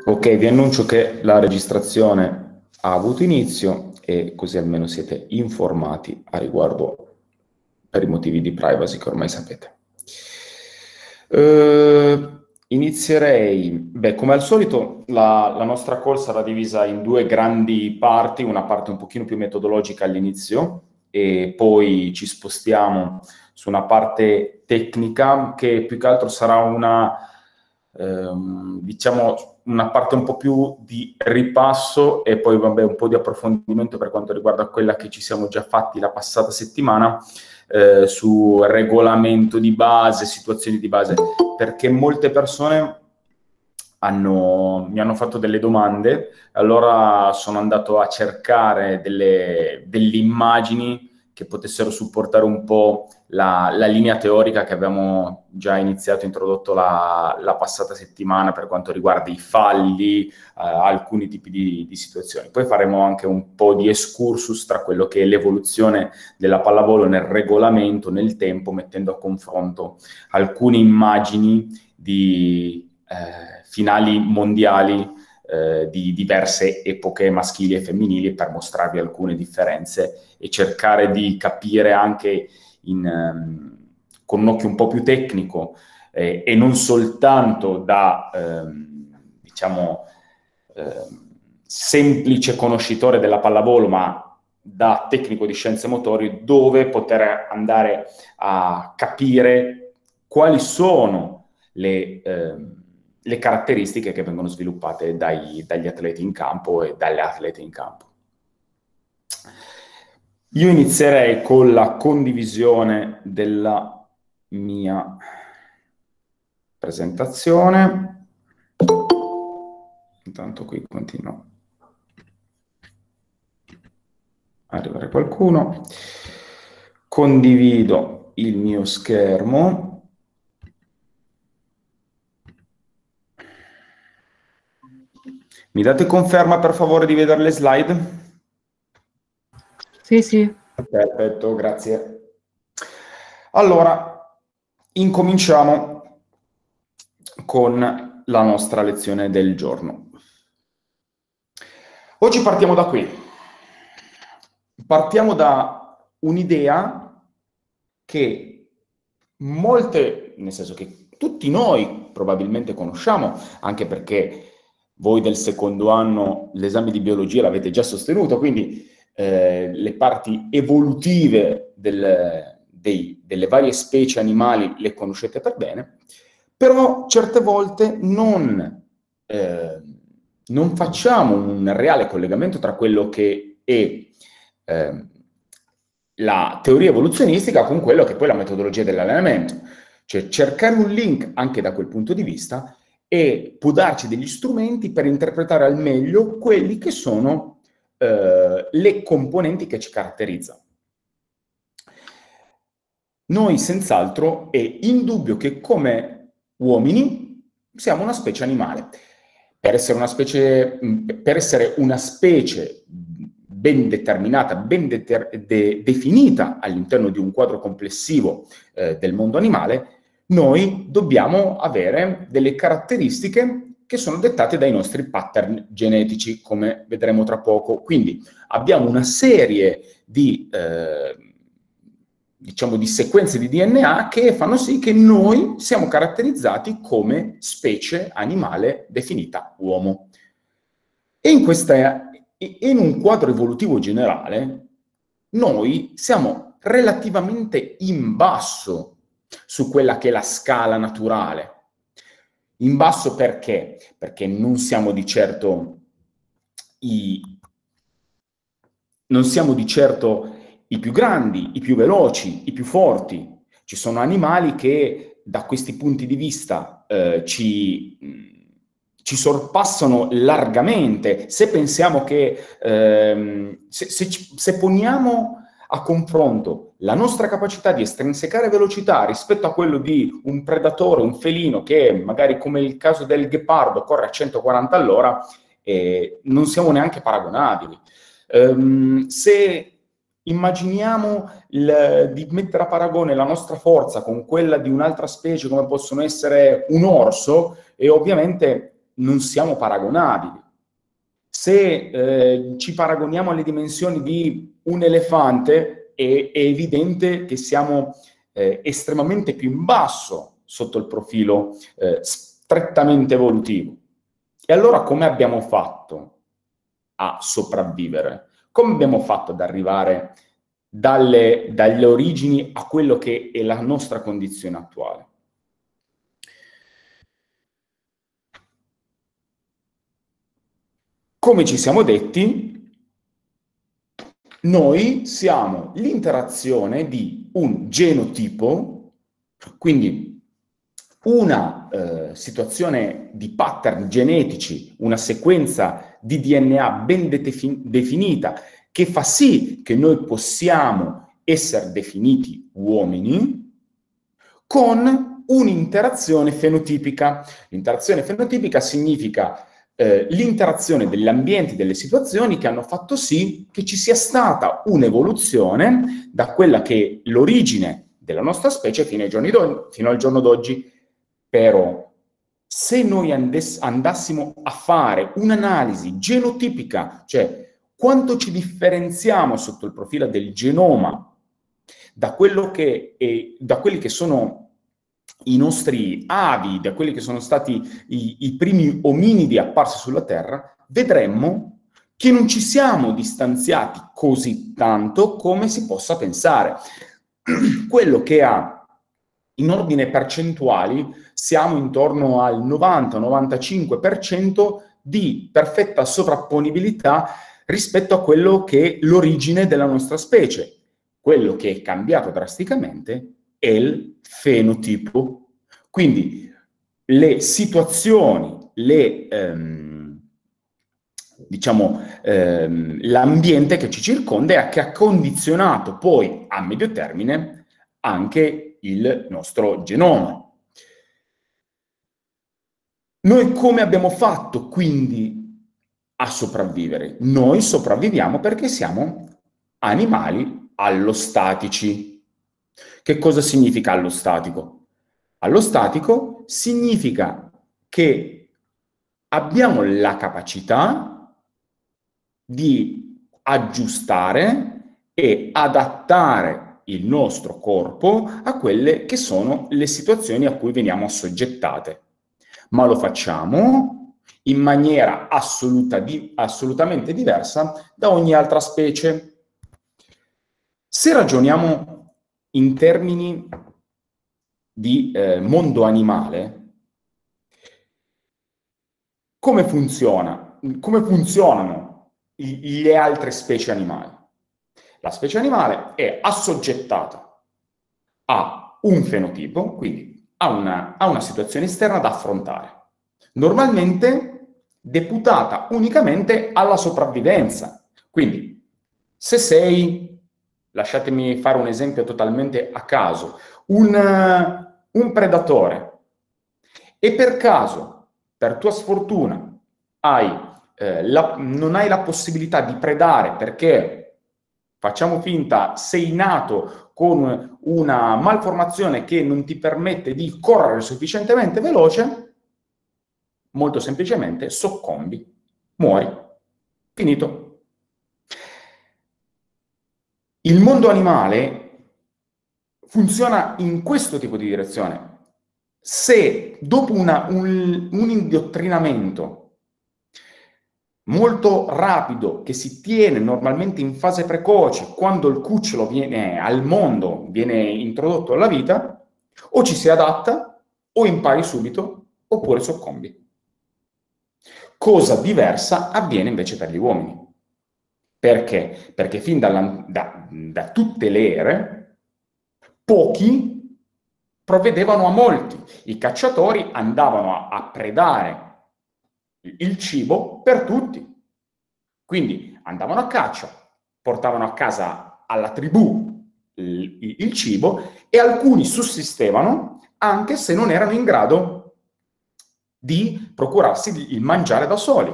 Ok, vi annuncio che la registrazione ha avuto inizio e così almeno siete informati a riguardo per i motivi di privacy che ormai sapete. Inizierei, come al solito la nostra call sarà divisa in due grandi parti, una parte un pochino più metodologica all'inizio e poi ci spostiamo su una parte tecnica che più che altro sarà diciamo una parte un po' più di ripasso e poi un po' di approfondimento per quanto riguarda quella che ci siamo già fatti la passata settimana su regolamento di base, situazioni di base, perché molte persone mi hanno fatto delle domande, allora sono andato a cercare delle immagini che potessero supportare un po' la linea teorica che abbiamo già iniziato, introdotto la passata settimana per quanto riguarda i falli, alcuni tipi di situazioni. Poi faremo anche un po' di excursus tra quello che è l'evoluzione della pallavolo nel regolamento, nel tempo, mettendo a confronto alcune immagini di finali mondiali di diverse epoche maschili e femminili per mostrarvi alcune differenze e cercare di capire anche con un occhio un po' più tecnico e non soltanto da, diciamo, semplice conoscitore della pallavolo, ma da tecnico di scienze motorie, dove poter andare a capire quali sono le caratteristiche che vengono sviluppate dagli atleti in campo e dalle atlete in campo. Io inizierei con la condivisione della mia presentazione. Intanto qui continua a arrivare qualcuno. Condivido il mio schermo. Mi date conferma per favore di vedere le slide? Sì, sì. Perfetto, grazie. Allora, incominciamo con la nostra lezione del giorno. Oggi partiamo da qui. Partiamo da un'idea che nel senso che tutti noi probabilmente conosciamo, anche perché voi del secondo anno l'esame di biologia l'avete già sostenuto, quindi le parti evolutive delle varie specie animali le conoscete per bene, però certe volte non facciamo un reale collegamento tra quello che è la teoria evoluzionistica con quello che è poi la metodologia dell'allenamento. Cioè cercare un link anche da quel punto di vista e può darci degli strumenti per interpretare al meglio quelli che sono le componenti che ci caratterizzano. Noi senz'altro è indubbio che come uomini siamo una specie animale. Per essere una specie ben determinata, ben definita all'interno di un quadro complessivo del mondo animale, noi dobbiamo avere delle caratteristiche che sono dettate dai nostri pattern genetici, come vedremo tra poco. Quindi abbiamo una serie di sequenze di DNA che fanno sì che noi siamo caratterizzati come specie animale definita uomo. E in un quadro evolutivo generale, noi siamo relativamente in basso su quella che è la scala naturale. In basso perché? Perché non siamo di certo i più grandi, i più veloci, i più forti. Ci sono animali che da questi punti di vista ci sorpassano largamente. Se pensiamo che se poniamo a confronto la nostra capacità di estrinsecare velocità rispetto a quello di un predatore, un felino che magari come il caso del ghepardo corre a 140 all'ora, non siamo neanche paragonabili. Se immaginiamo di mettere a paragone la nostra forza con quella di un'altra specie come possono essere un orso, e ovviamente non siamo paragonabili. Se ci paragoniamo alle dimensioni di un elefante, è evidente che siamo estremamente più in basso sotto il profilo strettamente evolutivo. E allora come abbiamo fatto a sopravvivere? Come abbiamo fatto ad arrivare dalle origini a quello che è la nostra condizione attuale? Come ci siamo detti, noi siamo l'interazione di un genotipo, quindi una situazione di pattern genetici, una sequenza di DNA ben definita, che fa sì che noi possiamo essere definiti uomini, con un'interazione fenotipica. L'interazione fenotipica significa l'interazione degli ambienti, delle situazioni che hanno fatto sì che ci sia stata un'evoluzione da quella che è l'origine della nostra specie fino al giorno d'oggi. Però, se noi andassimo a fare un'analisi genotipica, cioè quanto ci differenziamo sotto il profilo del genoma da quelli che sono i nostri avi, da quelli che sono stati i primi ominidi apparsi sulla Terra, vedremmo che non ci siamo distanziati così tanto come si possa pensare. Quello che ha in ordine percentuali siamo intorno al 90-95% di perfetta sovrapponibilità rispetto a quello che è l'origine della nostra specie. Quello che è cambiato drasticamente è il fenotipo. Quindi le situazioni, l'ambiente che ci circonda e che ha condizionato poi a medio termine anche il nostro genoma. Noi come abbiamo fatto quindi a sopravvivere? Noi sopravviviamo perché siamo animali allostatici. Che cosa significa allostatico? Allostatico significa che abbiamo la capacità di aggiustare e adattare il nostro corpo a quelle che sono le situazioni a cui veniamo assoggettate. Ma lo facciamo in maniera assolutamente diversa da ogni altra specie. Se ragioniamo in termini di mondo animale, come funzionano le altre specie animali? La specie animale è assoggettata a un fenotipo, quindi a una situazione esterna da affrontare. Normalmente deputata unicamente alla sopravvivenza. Quindi, se sei, lasciatemi fare un esempio totalmente a caso, un predatore e per caso, per tua sfortuna, non hai la possibilità di predare perché, facciamo finta, sei nato con una malformazione che non ti permette di correre sufficientemente veloce, molto semplicemente soccombi, muori, finito. Il mondo animale funziona in questo tipo di direzione. Se dopo un indottrinamento molto rapido che si tiene normalmente in fase precoce, quando il cucciolo viene al mondo, viene introdotto alla vita, o ci si adatta o impari subito oppure soccombi. Cosa diversa avviene invece per gli uomini. Perché? Perché fin da tutte le ere pochi provvedevano a molti. I cacciatori andavano a predare il cibo per tutti. Quindi andavano a caccia, portavano a casa alla tribù il cibo e alcuni sussistevano anche se non erano in grado di procurarsi il mangiare da soli.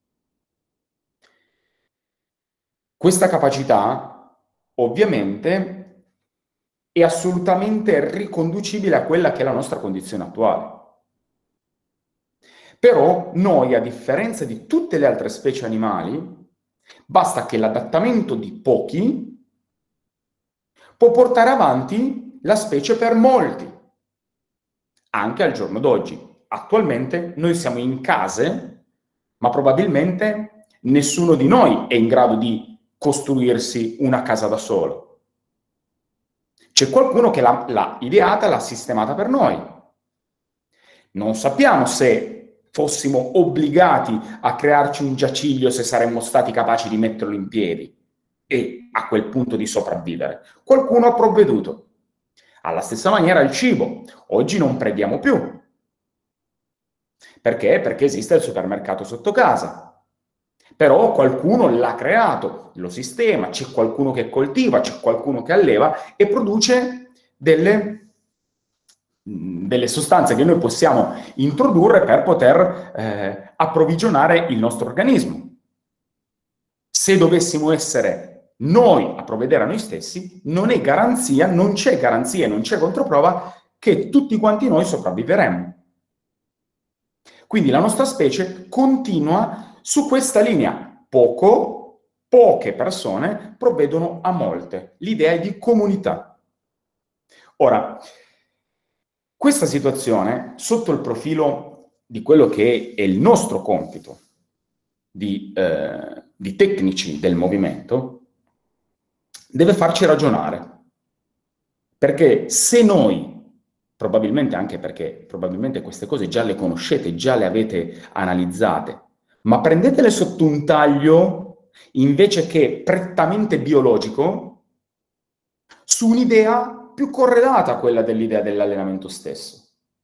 Questa capacità, ovviamente, è assolutamente riconducibile a quella che è la nostra condizione attuale. Però noi, a differenza di tutte le altre specie animali, basta che l'adattamento di pochi può portare avanti la specie per molti, anche al giorno d'oggi. Attualmente noi siamo in case, ma probabilmente nessuno di noi è in grado di costruirsi una casa da solo. C'è qualcuno che l'ha ideata, l'ha sistemata per noi. Non sappiamo se fossimo obbligati a crearci un giaciglio, se saremmo stati capaci di metterlo in piedi e a quel punto di sopravvivere. Qualcuno ha provveduto. Alla stessa maniera il cibo. Oggi non preghiamo più. Perché? Perché esiste il supermercato sotto casa. Però qualcuno l'ha creato, lo sistema, c'è qualcuno che coltiva, c'è qualcuno che alleva e produce delle sostanze che noi possiamo introdurre per poter approvvigionare il nostro organismo. Se dovessimo essere noi a provvedere a noi stessi, non è garanzia, non c'è garanzia, non c'è controprova che tutti quanti noi sopravviveremo. Quindi la nostra specie continua su questa linea. Poche persone provvedono a molte. L'idea è di comunità. Ora, questa situazione, sotto il profilo di quello che è il nostro compito di tecnici del movimento, deve farci ragionare. Perché se noi, probabilmente anche perché probabilmente queste cose già le conoscete, già le avete analizzate, ma prendetele sotto un taglio invece che prettamente biologico, su un'idea più correlata a quella dell'idea dell'allenamento stesso.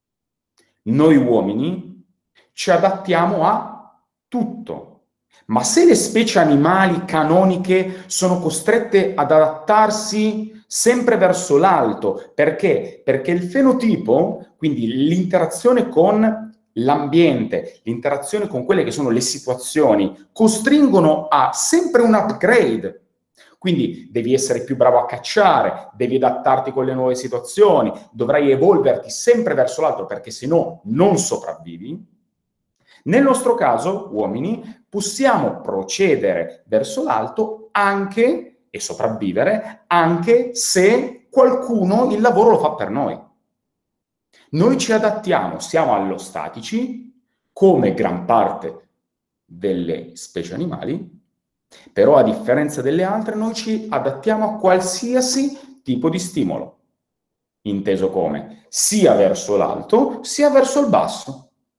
Noi uomini ci adattiamo a tutto. Ma se le specie animali canoniche sono costrette ad adattarsi sempre verso l'alto, perché? Perché il fenotipo, quindi l'interazione con l'ambiente, l'interazione con quelle che sono le situazioni, costringono a sempre un upgrade. Quindi devi essere più bravo a cacciare, devi adattarti con le nuove situazioni, dovrai evolverti sempre verso l'alto perché se no non sopravvivi. Nel nostro caso, uomini, possiamo procedere verso l'alto anche e sopravvivere anche se qualcuno il lavoro lo fa per noi. Noi ci adattiamo, siamo allostatici, come gran parte delle specie animali, però a differenza delle altre noi ci adattiamo a qualsiasi tipo di stimolo, inteso come sia verso l'alto sia verso il basso.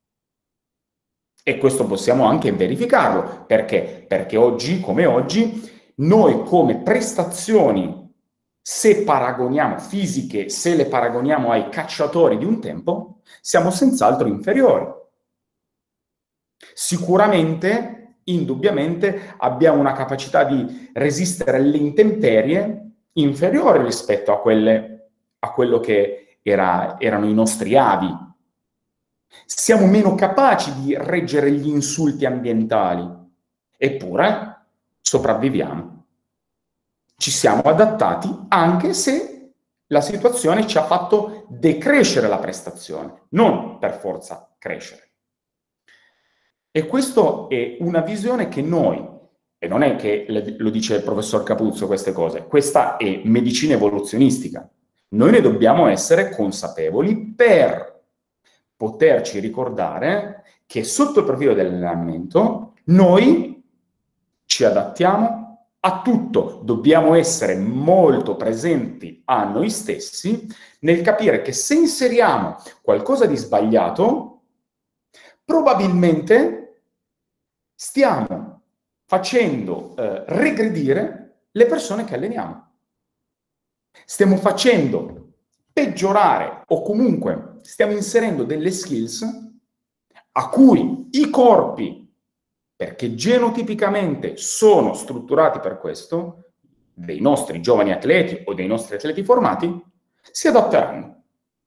E questo possiamo anche verificarlo. Perché? Perché oggi, come oggi, noi come prestazioni, se paragoniamo fisiche, se le paragoniamo ai cacciatori di un tempo, siamo senz'altro inferiori. Sicuramente, indubbiamente, abbiamo una capacità di resistere alle intemperie inferiore rispetto a quello che erano i nostri avi. Siamo meno capaci di reggere gli insulti ambientali, eppure sopravviviamo. Ci siamo adattati anche se la situazione ci ha fatto decrescere la prestazione, non per forza crescere. E questa è una visione che noi, e non è che lo dice il professor Capuzzo queste cose, questa è medicina evoluzionistica. Noi ne dobbiamo essere consapevoli per poterci ricordare che sotto il profilo dell'allenamento noi ci adattiamo a tutto, dobbiamo essere molto presenti a noi stessi nel capire che se inseriamo qualcosa di sbagliato, probabilmente stiamo facendo regredire le persone che alleniamo. Stiamo facendo peggiorare o comunque stiamo inserendo delle skills a cui i corpi, perché genotipicamente sono strutturati per questo, dei nostri giovani atleti o dei nostri atleti formati, si adatteranno.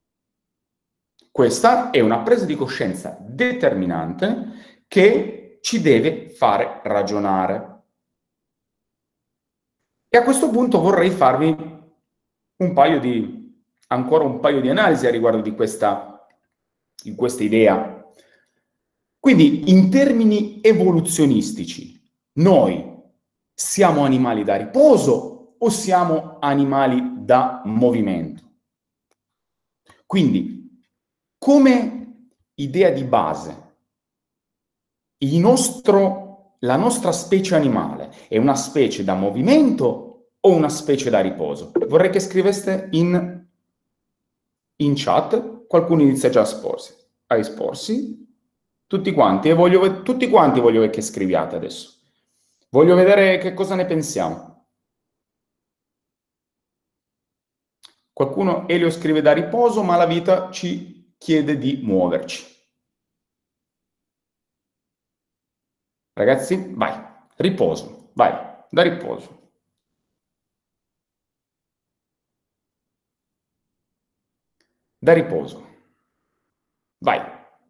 Questa è una presa di coscienza determinante che ci deve fare ragionare. E a questo punto vorrei farvi ancora un paio di analisi a riguardo di questa idea. Quindi, in termini evoluzionistici, noi siamo animali da riposo o siamo animali da movimento? Quindi, come idea di base, la nostra specie animale è una specie da movimento o una specie da riposo? Vorrei che scriveste in chat, qualcuno inizia già a esporsi, tutti quanti, e tutti quanti voglio che scriviate adesso. Voglio vedere che cosa ne pensiamo. Qualcuno, Elio, scrive da riposo, ma la vita ci chiede di muoverci. Ragazzi, vai, riposo, vai, da riposo. Da riposo. Vai.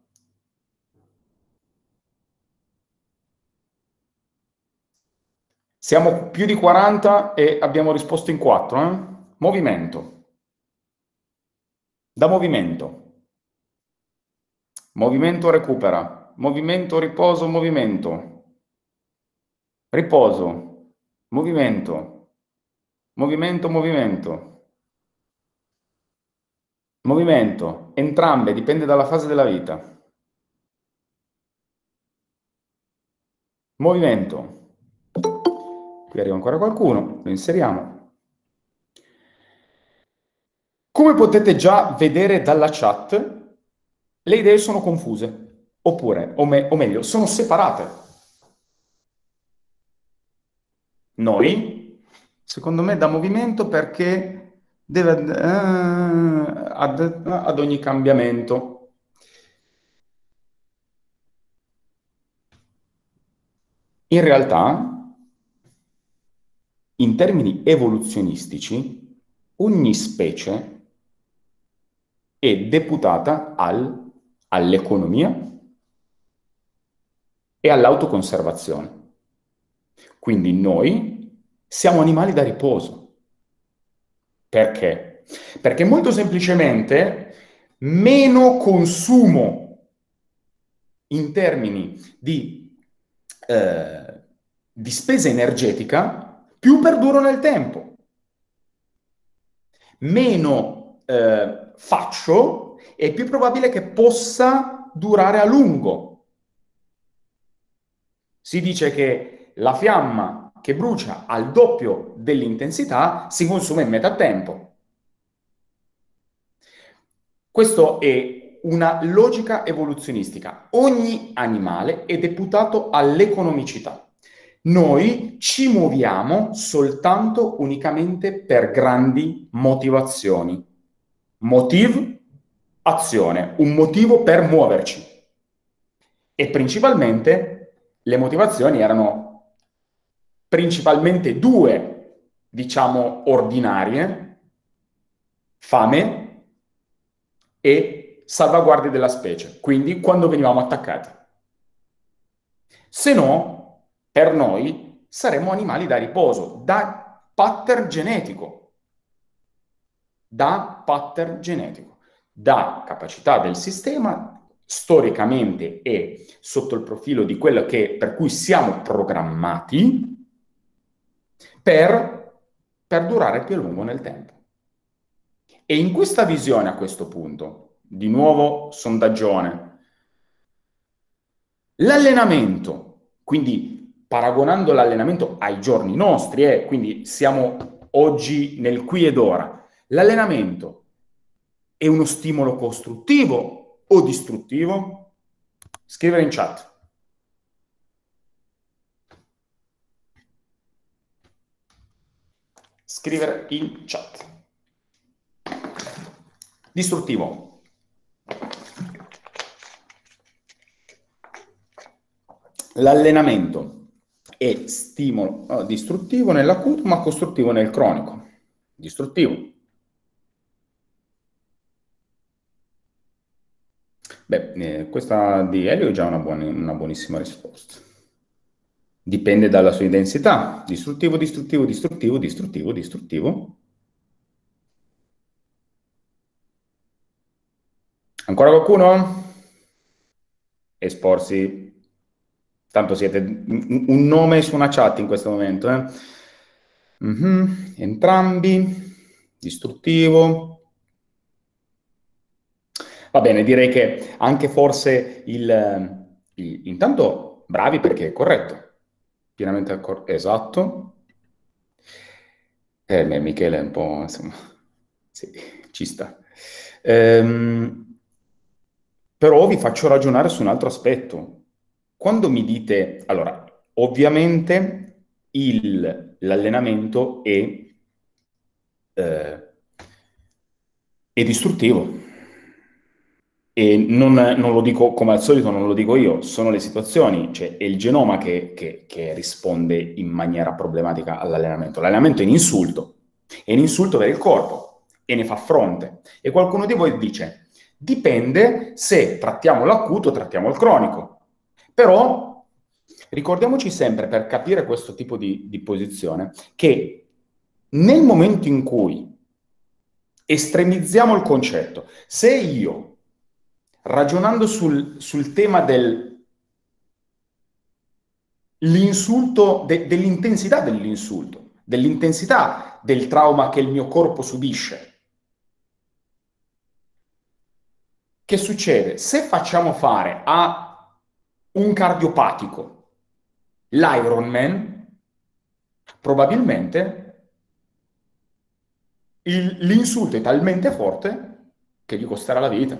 Siamo più di 40 e abbiamo risposto in 4, eh? Movimento. Da movimento. Movimento recupera. Movimento, riposo, movimento. Riposo. Movimento. Movimento, movimento. Movimento. Entrambe, dipende dalla fase della vita. Movimento. Qui arriva ancora qualcuno, lo inseriamo. Come potete già vedere dalla chat, le idee sono confuse, oppure, o meglio, sono separate. Noi, secondo me, da movimento perché deve ad ogni cambiamento. In realtà, in termini evoluzionistici, ogni specie è deputata all'economia e all'autoconservazione. Quindi noi siamo animali da riposo. Perché? Perché molto semplicemente meno consumo in termini di spesa energetica, più perduro nel tempo. Meno faccio, è più probabile che possa durare a lungo. Si dice che la fiamma che brucia al doppio dell'intensità si consuma in metà tempo. Questa è una logica evoluzionistica. Ogni animale è deputato all'economicità. Noi ci muoviamo soltanto unicamente per grandi motivazioni. Azione, un motivo per muoverci. E principalmente le motivazioni erano principalmente due, diciamo, ordinarie: fame e salvaguardia della specie, quindi quando venivamo attaccati. Se no, per noi saremmo animali da riposo, da pattern genetico, da capacità del sistema storicamente e sotto il profilo di quello per cui siamo programmati per durare più a lungo nel tempo. E in questa visione, a questo punto, di nuovo sondaggione, l'allenamento, quindi paragonando l'allenamento ai giorni nostri, quindi siamo oggi nel qui ed ora, l'allenamento è uno stimolo costruttivo o distruttivo? Scrivere in chat. Scrivere in chat. Distruttivo. L'allenamento è stimolo distruttivo nell'acuto, ma costruttivo nel cronico. Distruttivo. Beh, questa di Elio è già una buonissima risposta. Dipende dalla sua densità. Distruttivo, distruttivo, distruttivo, distruttivo, distruttivo. Ancora qualcuno? esporsi, tanto siete un nome su una chat in questo momento, eh? Entrambi, distruttivo. Va bene, direi che anche forse intanto bravi perché è corretto, pienamente esatto. Michele è un po', insomma, sì, ci sta. Però vi faccio ragionare su un altro aspetto. Quando mi dite, allora, ovviamente l'allenamento è distruttivo. E non lo dico come al solito, non lo dico io, sono le situazioni, cioè è il genoma che risponde in maniera problematica all'allenamento. L'allenamento è un insulto per il corpo e ne fa fronte. E qualcuno di voi dice, dipende se trattiamo l'acuto o trattiamo il cronico. Però ricordiamoci sempre, per capire questo tipo di posizione, che nel momento in cui estremizziamo il concetto, se io ragionando sul tema dell'intensità dell'insulto, dell'intensità del trauma che il mio corpo subisce. Che succede? Se facciamo fare a un cardiopatico l'Ironman, probabilmente l'insulto è talmente forte che gli costerà la vita.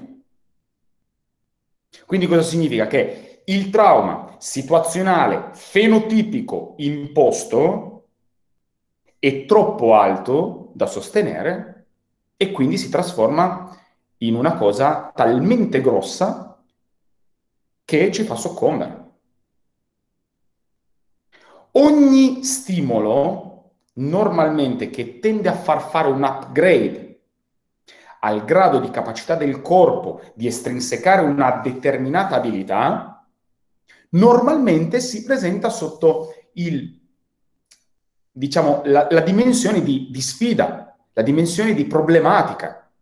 Quindi cosa significa? Che il trauma situazionale fenotipico imposto è troppo alto da sostenere e quindi si trasforma in una cosa talmente grossa che ci fa soccombere. Ogni stimolo normalmente che tende a far fare un upgrade al grado di capacità del corpo di estrinsecare una determinata abilità, normalmente si presenta sotto diciamo, la dimensione di sfida, la dimensione di problematica.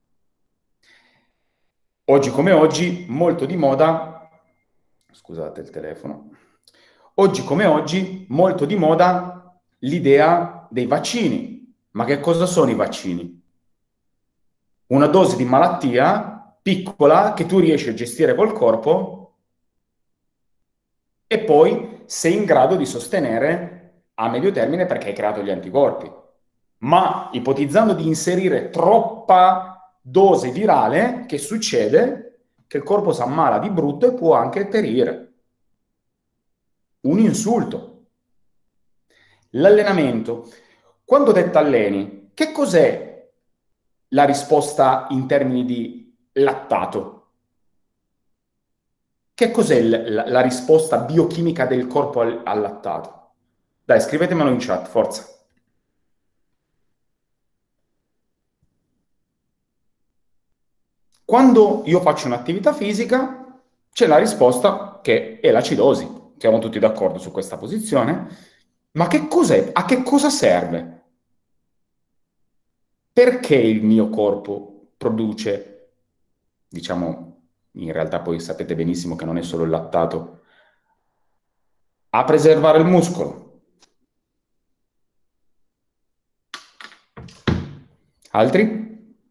Oggi come oggi, molto di moda, scusate il telefono, oggi come oggi, molto di moda l'idea dei vaccini. Ma che cosa sono i vaccini? Una dose di malattia piccola che tu riesci a gestire col corpo e poi sei in grado di sostenere a medio termine perché hai creato gli anticorpi. Ma ipotizzando di inserire troppa dose virale, che succede? Che il corpo si ammala di brutto e può anche perire. Un insulto. L'allenamento. Quando te t'alleni, che cos'è la risposta in termini di lattato? Che cos'è la risposta biochimica del corpo al lattato? Dai, scrivetemelo in chat, forza. Quando io faccio un'attività fisica, c'è la risposta che è l'acidosi. Siamo tutti d'accordo su questa posizione. Ma che cos'è? A che cosa serve? Perché il mio corpo produce, diciamo, in realtà poi sapete benissimo che non è solo il lattato, a preservare il muscolo. Altri?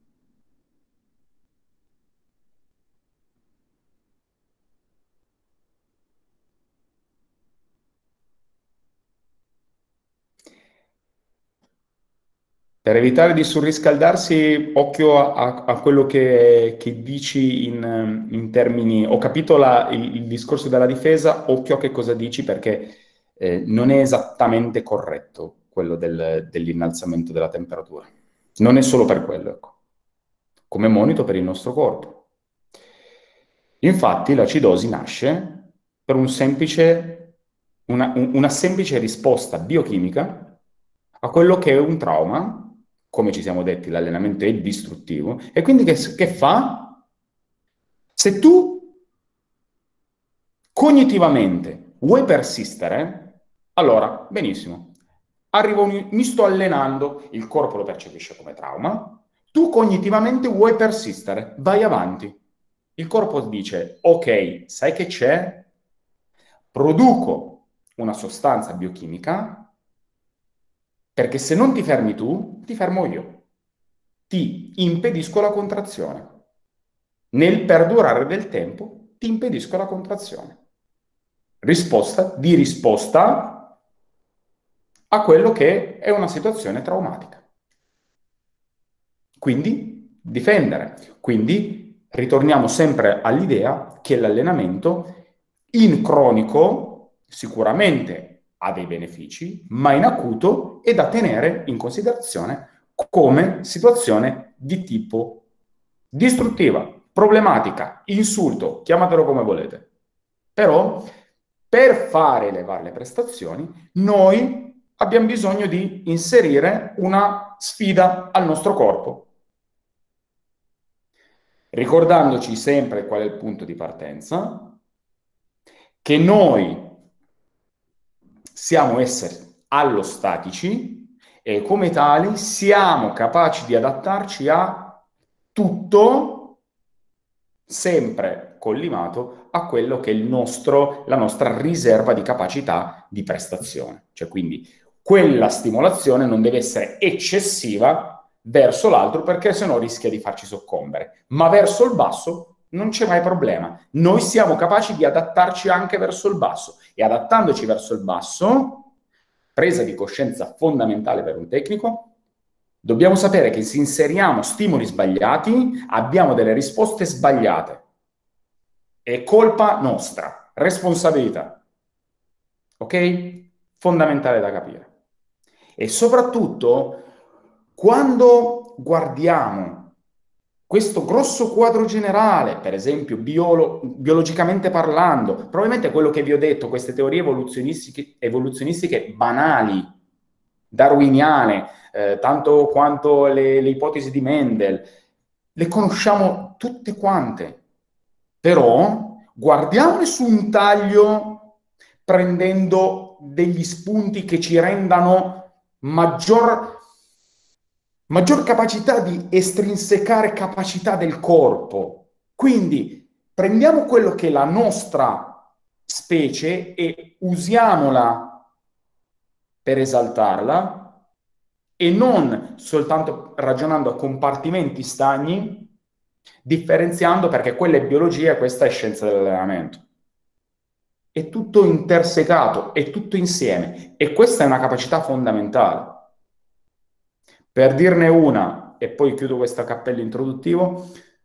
Per evitare di surriscaldarsi, occhio a quello che dici in termini... Ho capito il discorso della difesa, occhio a che cosa dici perché non è esattamente corretto quello dell'innalzamento della temperatura. Non è solo per quello, ecco. Come monito per il nostro corpo. Infatti l'acidosi nasce per una semplice risposta biochimica a quello che è un trauma. Come ci siamo detti, l'allenamento è distruttivo, e quindi che fa? Se tu cognitivamente vuoi persistere, allora, benissimo, mi sto allenando, il corpo lo percepisce come trauma, tu cognitivamente vuoi persistere, vai avanti. Il corpo dice, ok, sai che c'è? Produco una sostanza biochimica perché se non ti fermi tu, ti fermo io. Ti impedisco la contrazione. Nel perdurare del tempo, ti impedisco la contrazione. Risposta a quello che è una situazione traumatica. Quindi difendere. Quindi ritorniamo sempre all'idea che l'allenamento in cronico sicuramente ha dei benefici, ma in acuto è da tenere in considerazione come situazione di tipo distruttiva, problematica, insulto, chiamatelo come volete. Però per fare elevare le prestazioni, noi abbiamo bisogno di inserire una sfida al nostro corpo, ricordandoci sempre qual è il punto di partenza, che noi siamo esseri allostatici e come tali siamo capaci di adattarci a tutto, sempre collimato a quello che è la nostra riserva di capacità di prestazione. Cioè, quindi quella stimolazione non deve essere eccessiva verso l'altro perché sennò rischia di farci soccombere, ma verso il basso non c'è mai problema. Noi siamo capaci di adattarci anche verso il basso e adattandoci verso il basso, presa di coscienza fondamentale per un tecnico, dobbiamo sapere che se inseriamo stimoli sbagliati abbiamo delle risposte sbagliate. È colpa nostra, responsabilità. Ok? Fondamentale da capire. E soprattutto, quando guardiamo questo grosso quadro generale, per esempio biologicamente parlando, probabilmente quello che vi ho detto, queste teorie evoluzionistiche banali, darwiniane, tanto quanto le ipotesi di Mendel, le conosciamo tutte quante, però guardiamole su un taglio prendendo degli spunti che ci rendano maggior capacità di estrinsecare capacità del corpo. Quindi prendiamo quello che è la nostra specie e usiamola per esaltarla e non soltanto ragionando a compartimenti stagni, differenziando perché quella è biologia e questa è scienza dell'allenamento. È tutto intersecato, è tutto insieme e questa è una capacità fondamentale. Per dirne una, e poi chiudo questo cappello introduttivo,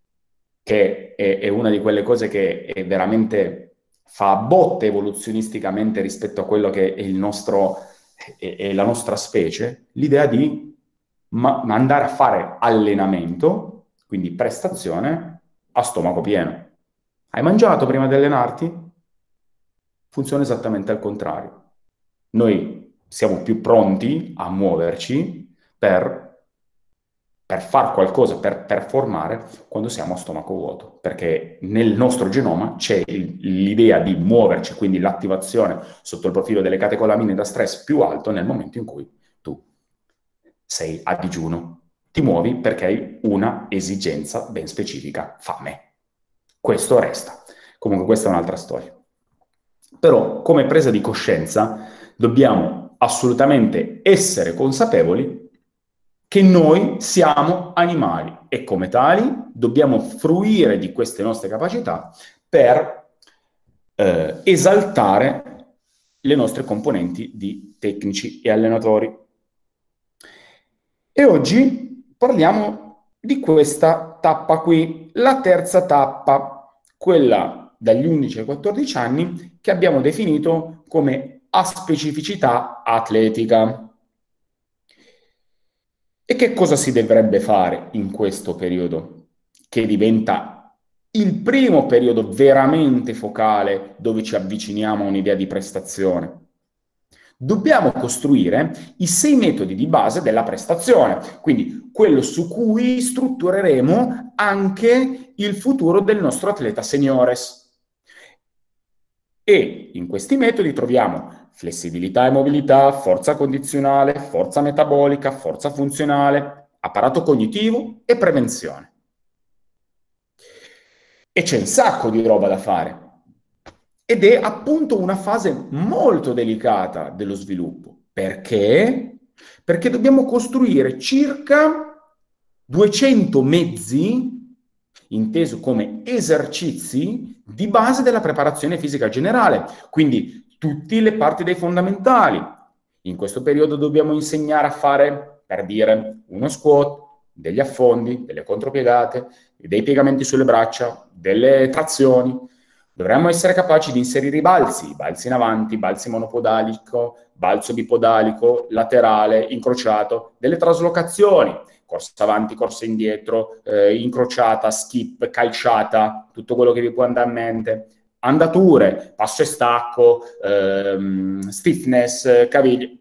che è una di quelle cose che è veramente fa a botte evoluzionisticamente rispetto a quello che è il nostro, è la nostra specie, l'idea di andare a fare allenamento, quindi prestazione, a stomaco pieno. Hai mangiato prima di allenarti? Funziona esattamente al contrario. Noi siamo più pronti a muoverci per fare qualcosa, per performare, quando siamo a stomaco vuoto, perché nel nostro genoma c'è l'idea di muoverci, quindi l'attivazione sotto il profilo delle catecolamine da stress più alto nel momento in cui tu sei a digiuno. Ti muovi perché hai una esigenza ben specifica, fame. Questo resta. Comunque questa è un'altra storia. Però come presa di coscienza dobbiamo assolutamente essere consapevoli che noi siamo animali e come tali dobbiamo fruire di queste nostre capacità per esaltare le nostre componenti di tecnici e allenatori. E oggi parliamo di questa tappa qui, la terza tappa, quella dagli 11 ai 14 anni che abbiamo definito come aspecificità atletica. E che cosa si dovrebbe fare in questo periodo, che diventa il primo periodo veramente focale dove ci avviciniamo a un'idea di prestazione? Dobbiamo costruire i 6 metodi di base della prestazione, quindi quello su cui struttureremo anche il futuro del nostro atleta seniores. E in questi metodi troviamo flessibilità e mobilità, forza condizionale, forza metabolica, forza funzionale, apparato cognitivo e prevenzione. E c'è un sacco di roba da fare. Ed è appunto una fase molto delicata dello sviluppo. Perché? Perché dobbiamo costruire circa 200 mezzi, inteso come esercizi, di base della preparazione fisica generale. Quindi tutte le parti dei fondamentali. In questo periodo dobbiamo insegnare a fare, per dire, uno squat, degli affondi, delle contropiegate, dei piegamenti sulle braccia, delle trazioni. Dovremmo essere capaci di inserire i balzi in avanti, balzi monopodalico, balzo bipodalico, laterale, incrociato, delle traslocazioni, corsa avanti, corsa indietro, incrociata, skip, calciata, tutto quello che vi può andare a mente, andature, passo e stacco, stiffness, cavigli.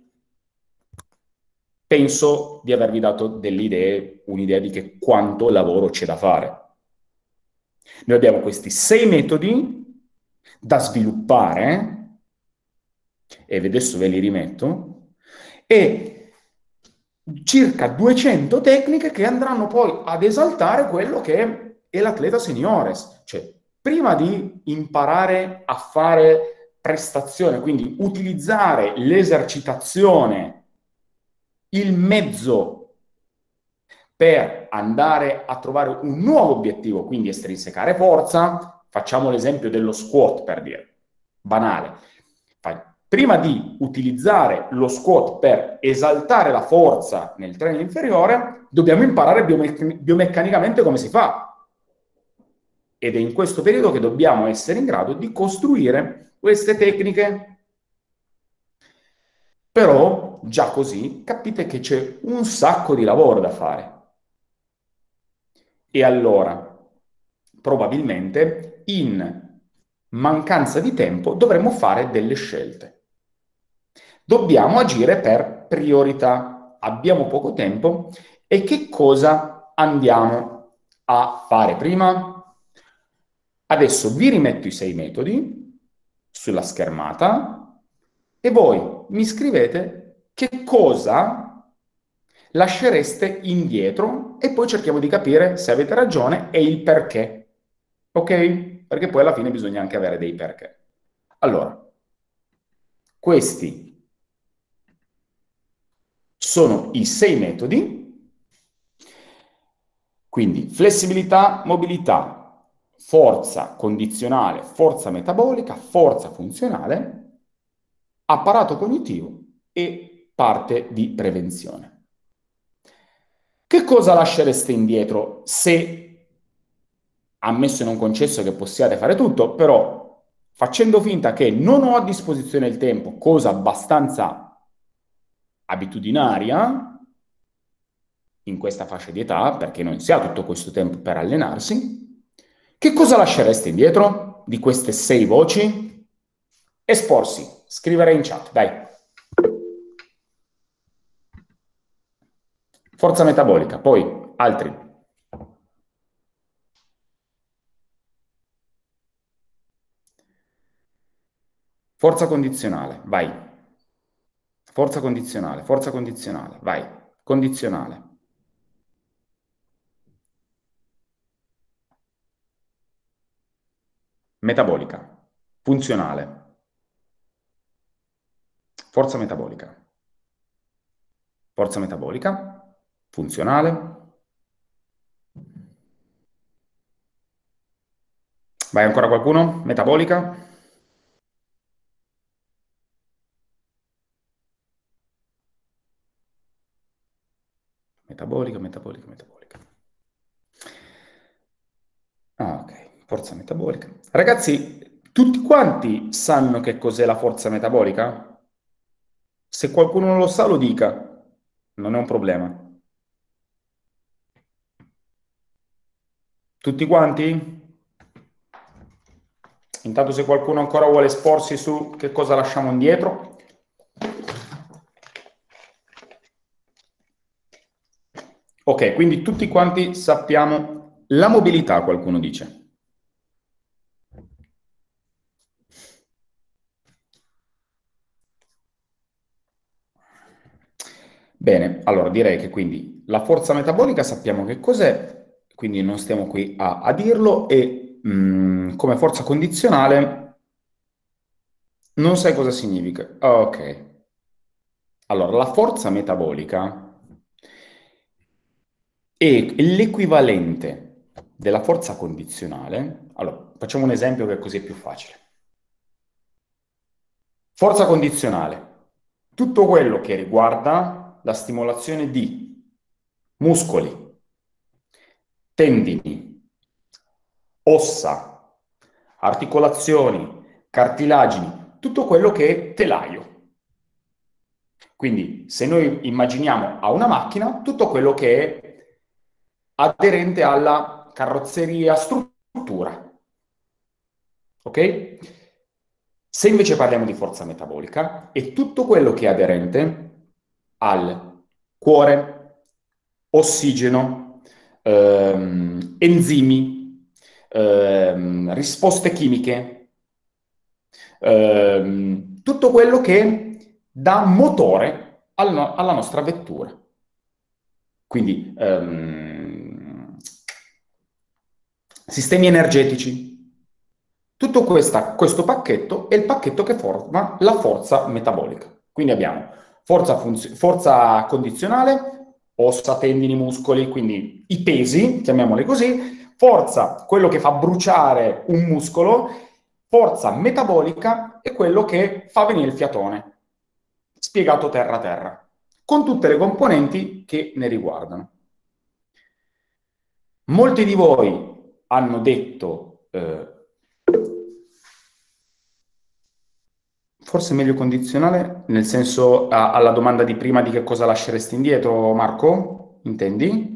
Penso di avervi dato delle idee, un'idea di che quanto lavoro c'è da fare. Noi abbiamo questi 6 metodi da sviluppare, e adesso ve li rimetto, e circa 200 tecniche che andranno poi ad esaltare quello che è l'atleta seniores. Cioè, prima di imparare a fare prestazione, quindi utilizzare l'esercitazione, il mezzo per andare a trovare un nuovo obiettivo, quindi estrinsecare forza, facciamo l'esempio dello squat per dire, banale. Prima di utilizzare lo squat per esaltare la forza nel treno inferiore, dobbiamo imparare biomeccanicamente come si fa. Ed è in questo periodo che dobbiamo essere in grado di costruire queste tecniche. Però, già così, capite che c'è un sacco di lavoro da fare. E allora, probabilmente, in mancanza di tempo, dovremmo fare delle scelte. Dobbiamo agire per priorità. Abbiamo poco tempo e che cosa andiamo a fare prima? Adesso vi rimetto i 6 metodi sulla schermata e voi mi scrivete che cosa lascereste indietro e poi cerchiamo di capire se avete ragione e il perché. Ok? Perché poi alla fine bisogna anche avere dei perché. Allora, questi sono i 6 metodi, quindi flessibilità, mobilità, forza condizionale, forza metabolica, forza funzionale, apparato cognitivo e parte di prevenzione. Che cosa lascereste indietro se, ammesso e non concesso che possiate fare tutto, però facendo finta che non ho a disposizione il tempo, cosa abbastanza abitudinaria in questa fascia di età, perché non si ha tutto questo tempo per allenarsi, che cosa lascereste indietro di queste 6 voci? Esporsi, scrivere in chat, dai. Forza metabolica, poi altri. Forza condizionale, vai. Forza condizionale, vai. Condizionale. Metabolica. Funzionale. Forza metabolica. Forza metabolica. Funzionale. Vai ancora qualcuno? Metabolica. Metabolica, metabolica, metabolica. Ah, ok, forza metabolica. Ragazzi, tutti quanti sanno che cos'è la forza metabolica? Se qualcuno non lo sa, lo dica. Non è un problema. Tutti quanti? Intanto se qualcuno ancora vuole esporsi su che cosa lasciamo indietro. Ok, quindi tutti quanti sappiamo la mobilità, qualcuno dice. Bene, allora direi che quindi la forza metabolica sappiamo che cos'è, quindi non stiamo qui a dirlo, e come forza condizionale, non sai cosa significa. Ok. Allora, la forza metabolica è l'equivalente della forza condizionale. Allora, facciamo un esempio che così è più facile. Forza condizionale. Tutto quello che riguarda la stimolazione di muscoli, tendini, ossa, articolazioni, cartilagini, tutto quello che è telaio. Quindi se noi immaginiamo a una macchina tutto quello che è aderente alla carrozzeria, struttura, ok? Se invece parliamo di forza metabolica, è tutto quello che è aderente al cuore, ossigeno, enzimi, risposte chimiche, tutto quello che dà motore alla nostra vettura. Quindi sistemi energetici. Tutto questo pacchetto è il pacchetto che forma la forza metabolica. Quindi abbiamo forza condizionale, ossa, tendini, muscoli, quindi i pesi, chiamiamoli così, forza, quello che fa bruciare un muscolo, forza metabolica è quello che fa venire il fiatone, spiegato terra a terra, con tutte le componenti che ne riguardano. Molti di voi hanno detto, forse meglio condizionale, nel senso alla domanda di prima di che cosa lasceresti indietro, Marco? Intendi?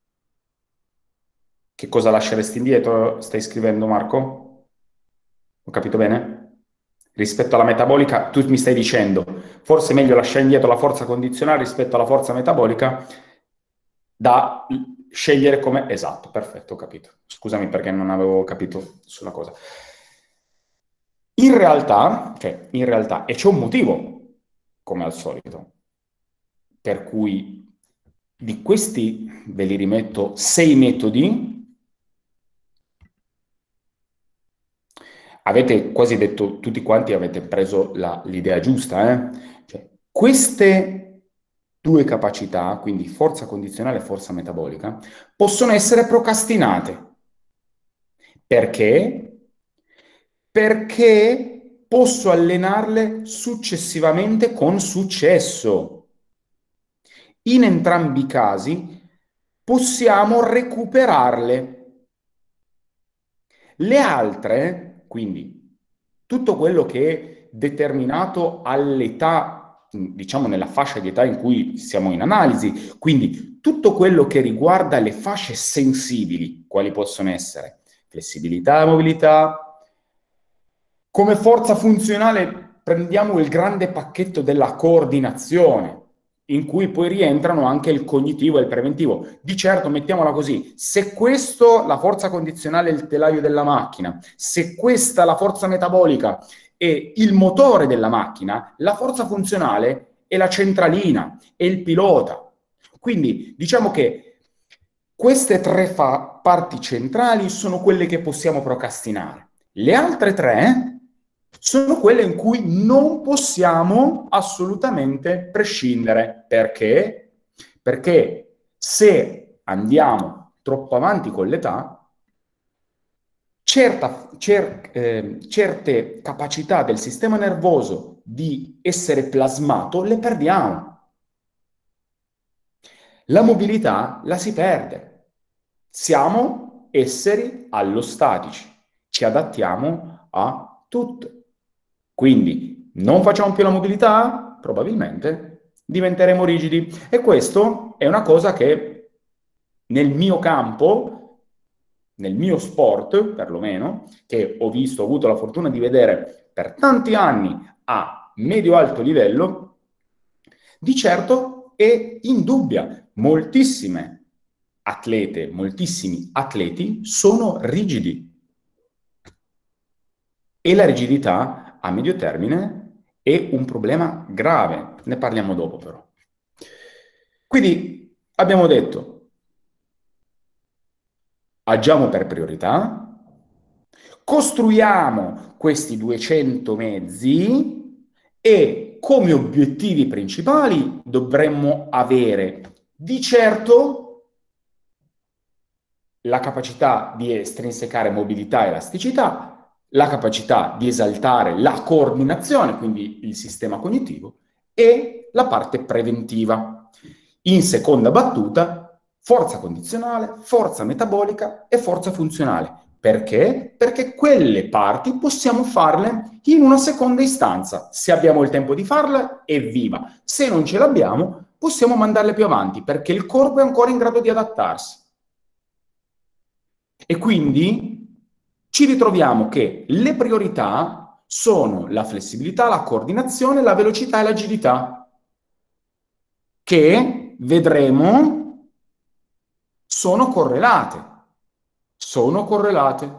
Che cosa lasceresti indietro? Stai scrivendo, Marco? Ho capito bene? Rispetto alla metabolica, tu mi stai dicendo, forse è meglio lasciare indietro la forza condizionale rispetto alla forza metabolica, da scegliere come... Esatto, perfetto, ho capito. Scusami perché non avevo capito sulla cosa. In realtà, e c'è un motivo, come al solito, per cui di questi ve li rimetto 6 metodi. Avete quasi detto, tutti quanti avete preso l'idea giusta, Cioè, queste due capacità, quindi forza condizionale e forza metabolica, possono essere procrastinate. Perché? Perché posso allenarle successivamente con successo. In entrambi i casi possiamo recuperarle. Le altre, quindi tutto quello che è determinato all'età, diciamo nella fascia di età in cui siamo in analisi, quindi tutto quello che riguarda le fasce sensibili, quali possono essere flessibilità, mobilità, come forza funzionale prendiamo il grande pacchetto della coordinazione, in cui poi rientrano anche il cognitivo e il preventivo. Di certo, mettiamola così, se questo, la forza condizionale è il telaio della macchina, se questa, la forza metabolica, è il motore della macchina, la forza funzionale è la centralina, è il pilota. Quindi diciamo che queste tre parti centrali sono quelle che possiamo procrastinare. Le altre tre sono quelle in cui non possiamo assolutamente prescindere. Perché? Perché se andiamo troppo avanti con l'età, certe capacità del sistema nervoso di essere plasmato le perdiamo. La mobilità la si perde. Siamo esseri allostatici, ci adattiamo a tutto. Quindi non facciamo più la mobilità? Probabilmente diventeremo rigidi. E questo è una cosa che nel mio campo, nel mio sport perlomeno, che ho visto, ho avuto la fortuna di vedere per tanti anni a medio-alto livello, di certo è indubbia. Moltissimi atleti sono rigidi. E la rigidità a medio termine è un problema grave. Ne parliamo dopo però. Quindi abbiamo detto, agiamo per priorità, Costruiamo questi 200 mezzi e come obiettivi principali dovremmo avere di certo la capacità di estrinsecare mobilità e elasticità, la capacità di esaltare la coordinazione, quindi il sistema cognitivo, e la parte preventiva. In seconda battuta, forza condizionale, forza metabolica e forza funzionale. Perché? Perché quelle parti possiamo farle in una seconda istanza. Se abbiamo il tempo di farle, evviva. Se non ce l'abbiamo, possiamo mandarle più avanti, perché il corpo è ancora in grado di adattarsi. E quindi ci ritroviamo che le priorità sono la flessibilità, la coordinazione, la velocità e l'agilità, che vedremo sono correlate. Sono correlate.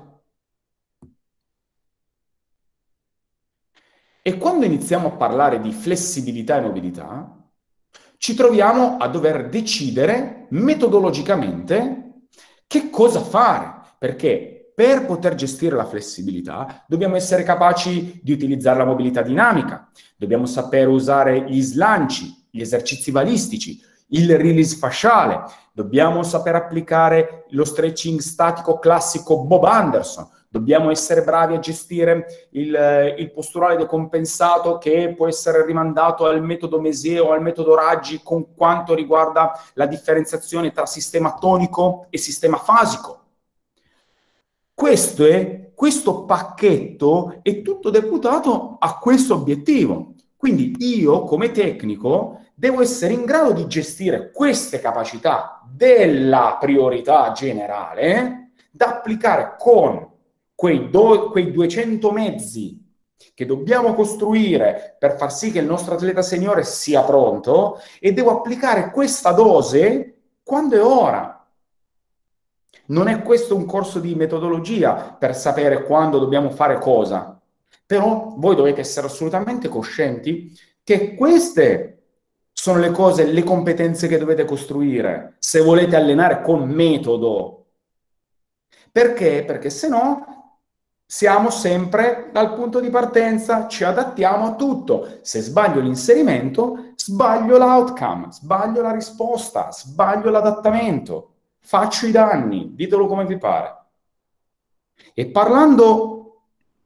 E quando iniziamo a parlare di flessibilità e mobilità, ci troviamo a dover decidere metodologicamente che cosa fare, perché per poter gestire la flessibilità dobbiamo essere capaci di utilizzare la mobilità dinamica, dobbiamo sapere usare gli slanci, gli esercizi balistici, il release fasciale, dobbiamo saper applicare lo stretching statico classico Bob Anderson, dobbiamo essere bravi a gestire il posturale decompensato che può essere rimandato al metodo Messier o al metodo Raggi con quanto riguarda la differenziazione tra sistema tonico e sistema fasico. Questo pacchetto è tutto deputato a questo obiettivo. Quindi io, come tecnico, devo essere in grado di gestire queste capacità della priorità generale da applicare con quei 200 mezzi che dobbiamo costruire per far sì che il nostro atleta seniore sia pronto, e devo applicare questa dose quando è ora. Non è questo un corso di metodologia per sapere quando dobbiamo fare cosa, però voi dovete essere assolutamente coscienti che queste sono le cose, le competenze che dovete costruire se volete allenare con metodo. Perché? Perché se no siamo sempre dal punto di partenza, ci adattiamo a tutto. Se sbaglio l'inserimento, sbaglio l'outcome, sbaglio la risposta, sbaglio l'adattamento, faccio i danni, ditelo come vi pare. E parlando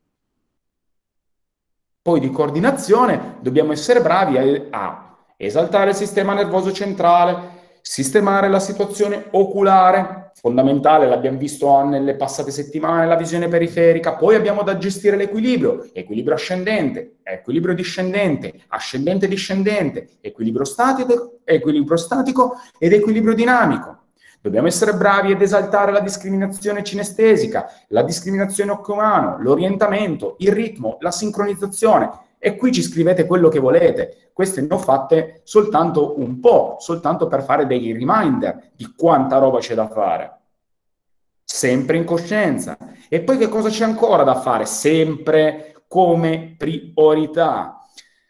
poi di coordinazione, dobbiamo essere bravi a esaltare il sistema nervoso centrale, sistemare la situazione oculare, fondamentale, l'abbiamo visto nelle passate settimane, la visione periferica, poi abbiamo da gestire l'equilibrio, equilibrio ascendente, equilibrio discendente, ascendente discendente, equilibrio statico ed equilibrio dinamico. Dobbiamo essere bravi ad esaltare la discriminazione cinestesica, la discriminazione occhio-umano, l'orientamento, il ritmo, la sincronizzazione. E qui ci scrivete quello che volete. Queste ne ho fatte soltanto un po', soltanto per fare dei reminder di quanta roba c'è da fare. Sempre in coscienza. E poi che cosa c'è ancora da fare? Sempre come priorità.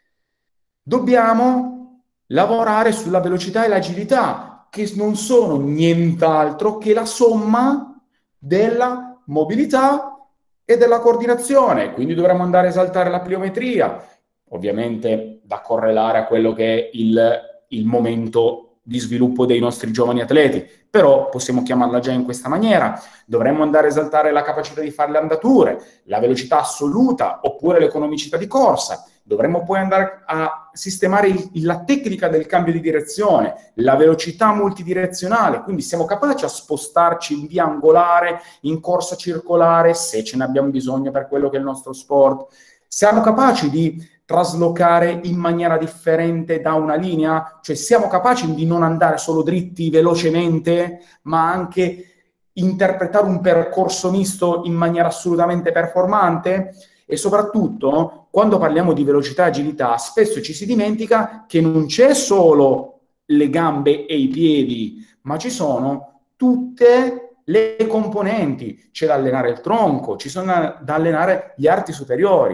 Dobbiamo lavorare sulla velocità e l'agilità, che non sono nient'altro che la somma della mobilità e della coordinazione. Quindi dovremmo andare a esaltare la pliometria, ovviamente da correlare a quello che è il momento di sviluppo dei nostri giovani atleti, però possiamo chiamarla già in questa maniera. Dovremmo andare a esaltare la capacità di fare le andature, la velocità assoluta oppure l'economicità di corsa. Dovremmo poi andare a sistemare la tecnica del cambio di direzione, la velocità multidirezionale, quindi siamo capaci a spostarci in via angolare, in corsa circolare, se ce ne abbiamo bisogno per quello che è il nostro sport. Siamo capaci di traslocare in maniera differente da una linea, cioè siamo capaci di non andare solo dritti velocemente, ma anche interpretare un percorso misto in maniera assolutamente performante. E soprattutto, quando parliamo di velocità e agilità, spesso ci si dimentica che non c'è solo le gambe e i piedi, ma ci sono tutte le componenti. C'è da allenare il tronco, ci sono da allenare gli arti superiori.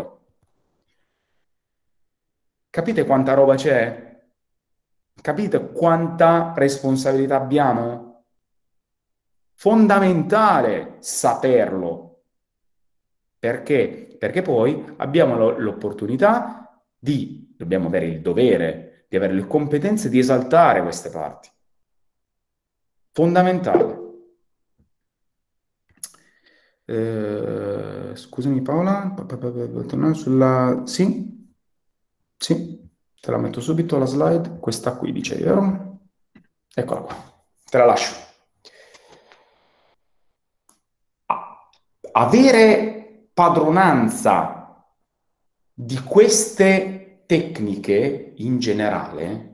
Capite quanta roba c'è? Capite quanta responsabilità abbiamo? Fondamentale saperlo. Perché? Perché poi abbiamo l'opportunità dobbiamo avere il dovere, di avere le competenze di esaltare queste parti. Fondamentale. Scusami Paola, tornare sulla... Sì, sì, te la metto subito la slide, questa qui dicevi, vero? Eccola qua, te la lascio. Avere padronanza di queste tecniche in generale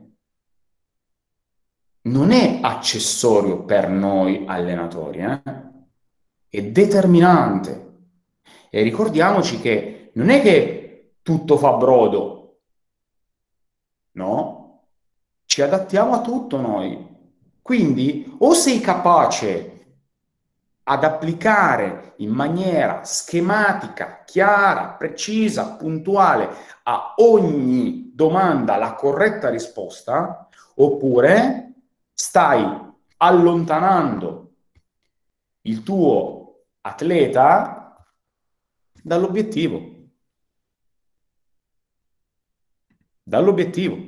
non è accessorio per noi allenatori, è determinante. E ricordiamoci che non è che tutto fa brodo, no? Ci adattiamo a tutto noi. Quindi o sei capace ad applicare in maniera schematica, chiara, precisa, puntuale a ogni domanda la corretta risposta, oppure stai allontanando il tuo atleta dall'obiettivo. Dall'obiettivo.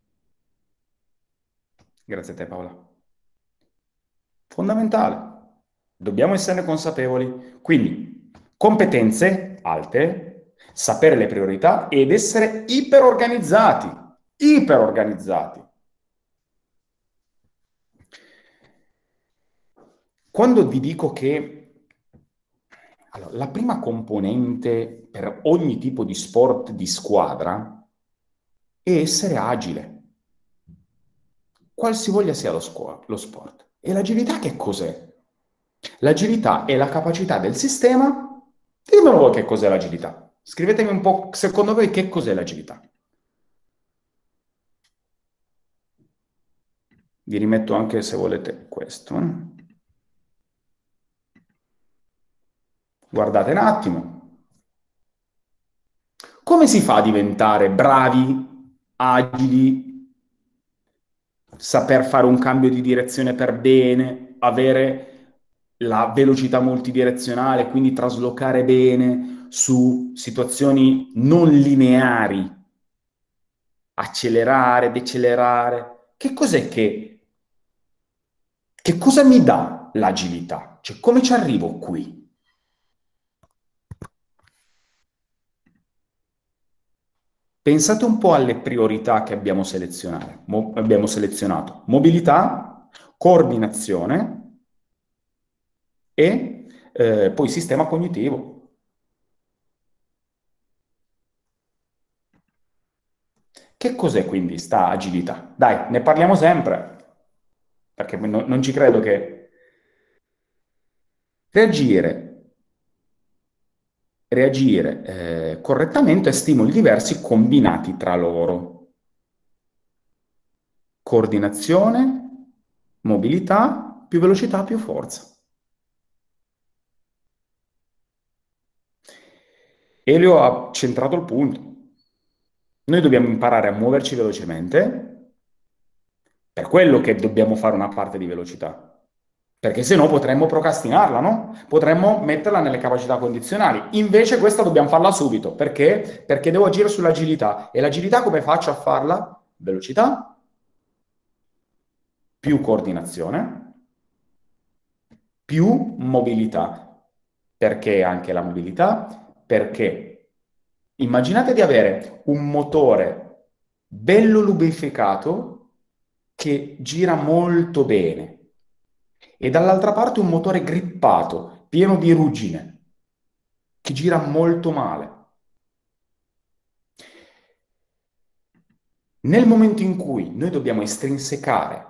Grazie a te Paola. Fondamentale. Dobbiamo esserne consapevoli. Quindi, competenze alte, sapere le priorità ed essere iperorganizzati. Iperorganizzati. Quando vi dico che allora, la prima componente per ogni tipo di sport di squadra è essere agile, qualsivoglia sia lo sport. E l'agilità che cos'è? L'agilità è la capacità del sistema. Dimmelo voi che cos'è l'agilità. Scrivetemi un po', secondo voi, che cos'è l'agilità. Vi rimetto anche, se volete, questo. Guardate un attimo. Come si fa a diventare bravi, agili, saper fare un cambio di direzione per bene, avere la velocità multidirezionale, quindi traslocare bene su situazioni non lineari, accelerare, decelerare? Che cos'è che cosa mi dà l'agilità? Cioè, come ci arrivo qui? Pensate un po' alle priorità che abbiamo abbiamo selezionato. Mobilità, coordinazione e poi sistema cognitivo. Che cos'è quindi sta agilità? Dai, ne parliamo sempre, perché non ci credo che reagire, reagire correttamente a stimoli diversi combinati tra loro. Coordinazione, mobilità, più velocità, più forza. Elio ha centrato il punto. Noi dobbiamo imparare a muoverci velocemente, per quello che dobbiamo fare una parte di velocità. Perché se no potremmo procrastinarla, no? Potremmo metterla nelle capacità condizionali. Invece questa dobbiamo farla subito. Perché? Perché devo agire sull'agilità. E l'agilità come faccio a farla? Velocità, più coordinazione, più mobilità. Perché anche la mobilità? Perché immaginate di avere un motore bello lubrificato che gira molto bene e dall'altra parte un motore grippato, pieno di ruggine, che gira molto male. Nel momento in cui noi dobbiamo estrinsecare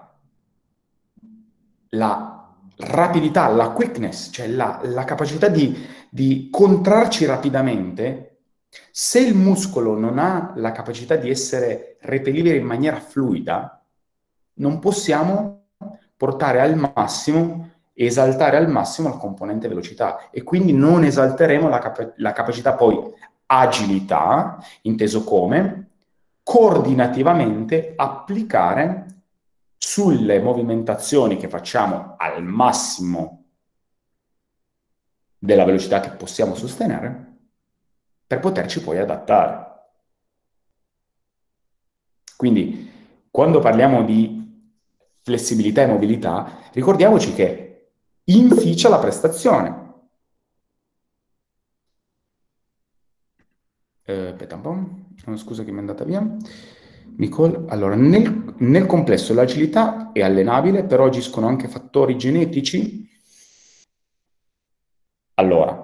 la rapidità, la quickness, cioè la capacità di contrarci rapidamente, se il muscolo non ha la capacità di essere repelibile in maniera fluida, non possiamo portare al massimo, esaltare al massimo la componente velocità e quindi non esalteremo la capacità poi agilità, inteso come coordinativamente applicare sulle movimentazioni che facciamo al massimo della velocità che possiamo sostenere, per poterci poi adattare. Quindi, quando parliamo di flessibilità e mobilità, ricordiamoci che inficia la prestazione. Aspetta un po', scusa che mi è andata via. Allora, nel complesso l'agilità è allenabile, però agiscono anche fattori genetici. Allora,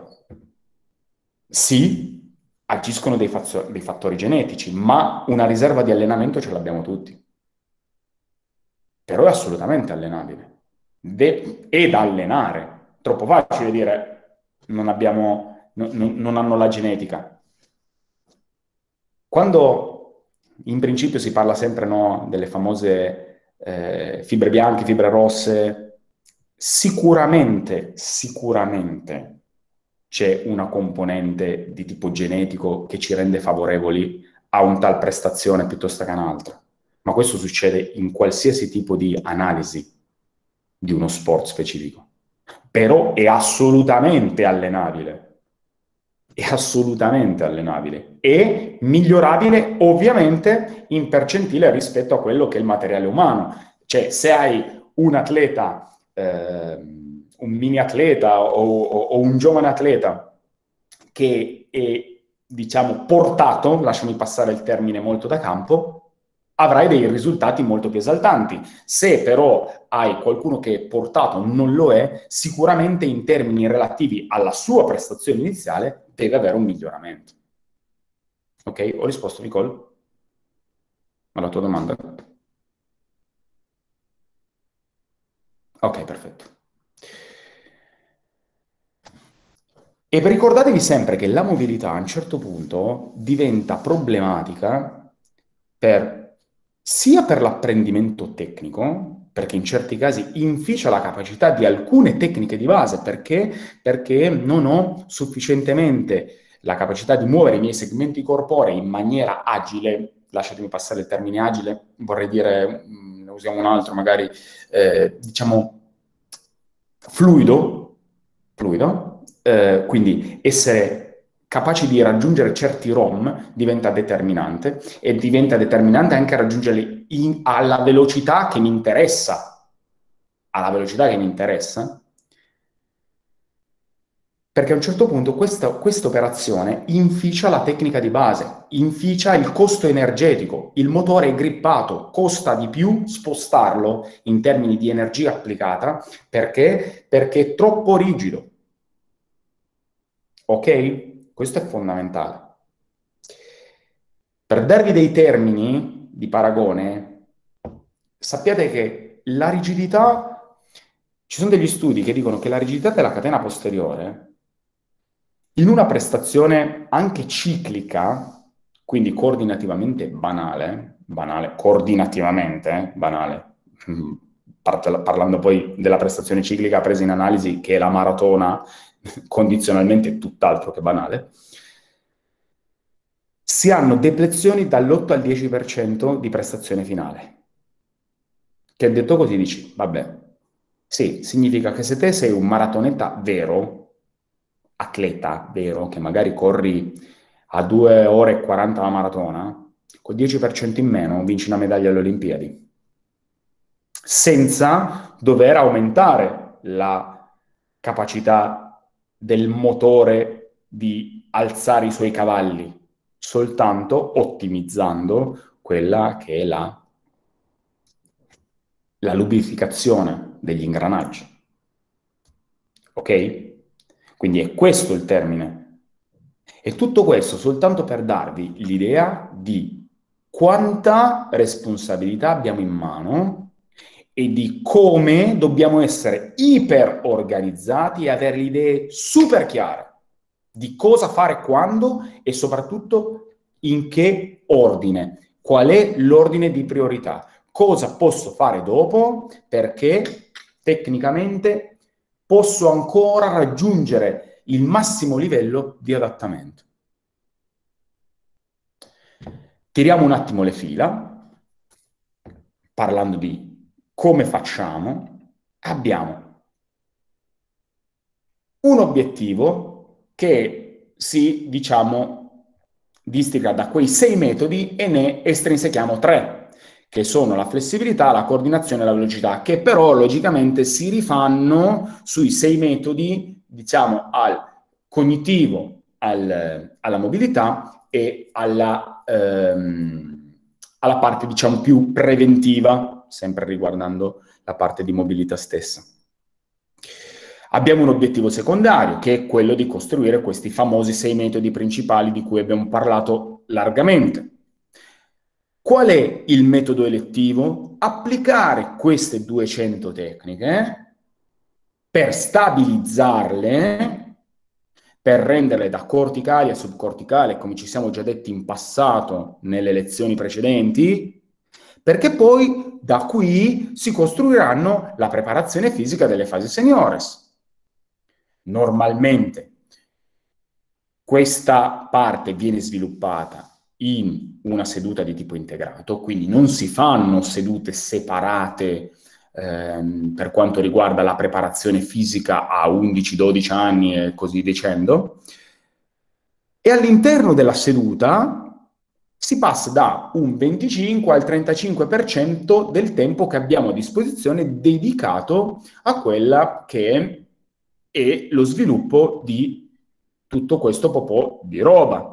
sì, agiscono dei fattori genetici, ma una riserva di allenamento ce l'abbiamo tutti. Però è assolutamente allenabile. È da allenare. Troppo facile dire non hanno la genetica. Quando in principio si parla sempre, no, delle famose fibre bianche, fibre rosse, sicuramente c'è una componente di tipo genetico che ci rende favorevoli a un tal prestazione piuttosto che a un'altra. Ma questo succede in qualsiasi tipo di analisi di uno sport specifico. Però è assolutamente allenabile. È assolutamente allenabile e migliorabile ovviamente in percentile rispetto a quello che è il materiale umano. Cioè, se hai un atleta, un mini atleta o un giovane atleta che è, diciamo, portato, lasciami passare il termine molto da campo, avrai dei risultati molto più esaltanti. Se però hai qualcuno che è portato non lo è, sicuramente in termini relativi alla sua prestazione iniziale deve avere un miglioramento. Ok? Ho risposto, Nicole? Alla tua domanda? Ok, perfetto. E ricordatevi sempre che la mobilità a un certo punto diventa problematica sia per l'apprendimento tecnico, perché in certi casi inficia la capacità di alcune tecniche di base, perché non ho sufficientemente la capacità di muovere i miei segmenti corporei in maniera agile, lasciatemi passare il termine agile, vorrei dire, ne usiamo un altro magari, diciamo, fluido, quindi essere capaci di raggiungere certi ROM diventa determinante e diventa determinante anche raggiungerli alla velocità che mi interessa, perché a un certo punto questa operazione inficia la tecnica di base, inficia il costo energetico, il motore è grippato, costa di più spostarlo in termini di energia applicata perché è troppo rigido. Ok? Questo è fondamentale. Per darvi dei termini di paragone, sappiate che la rigidità, ci sono degli studi che dicono che la rigidità della catena posteriore, in una prestazione anche ciclica, quindi coordinativamente banale, parlando poi della prestazione ciclica presa in analisi, che è la maratona, condizionalmente tutt'altro che banale, si hanno deplezioni dall'8 al 10% di prestazione finale. Che detto così dici, vabbè, sì, significa che se te sei un maratoneta vero, atleta vero, che magari corri a 2 ore e 40 la maratona, con 10% in meno vinci una medaglia alle Olimpiadi, senza dover aumentare la capacità del motore di alzare i suoi cavalli, soltanto ottimizzando quella che è la lubrificazione degli ingranaggi. Ok? Quindi è questo il termine. E tutto questo soltanto per darvi l'idea di quanta responsabilità abbiamo in mano e di come dobbiamo essere iper organizzati e avere le idee super chiare di cosa fare quando e soprattutto in che ordine, qual è l'ordine di priorità, cosa posso fare dopo perché tecnicamente posso ancora raggiungere il massimo livello di adattamento. Tiriamo un attimo le fila, parlando di come facciamo, abbiamo un obiettivo che si, diciamo, distica da quei 6 metodi e ne estrinsechiamo 3, che sono la flessibilità, la coordinazione e la velocità, che però logicamente si rifanno sui 6 metodi, diciamo, al cognitivo, alla mobilità e alla parte, diciamo, più preventiva, sempre riguardando la parte di mobilità stessa. Abbiamo un obiettivo secondario, che è quello di costruire questi famosi 6 metodi principali di cui abbiamo parlato largamente. Qual è il metodo elettivo? Applicare queste 200 tecniche per stabilizzarle, per renderle da corticali a subcorticali, come ci siamo già detti in passato nelle lezioni precedenti, perché poi da qui si costruiranno la preparazione fisica delle fasi seniores. Normalmente questa parte viene sviluppata in una seduta di tipo integrato, quindi non si fanno sedute separate per quanto riguarda la preparazione fisica a 11-12 anni e così dicendo, e all'interno della seduta si passa da un 25 al 35% del tempo che abbiamo a disposizione dedicato a quella che è lo sviluppo di tutto questo popò di roba.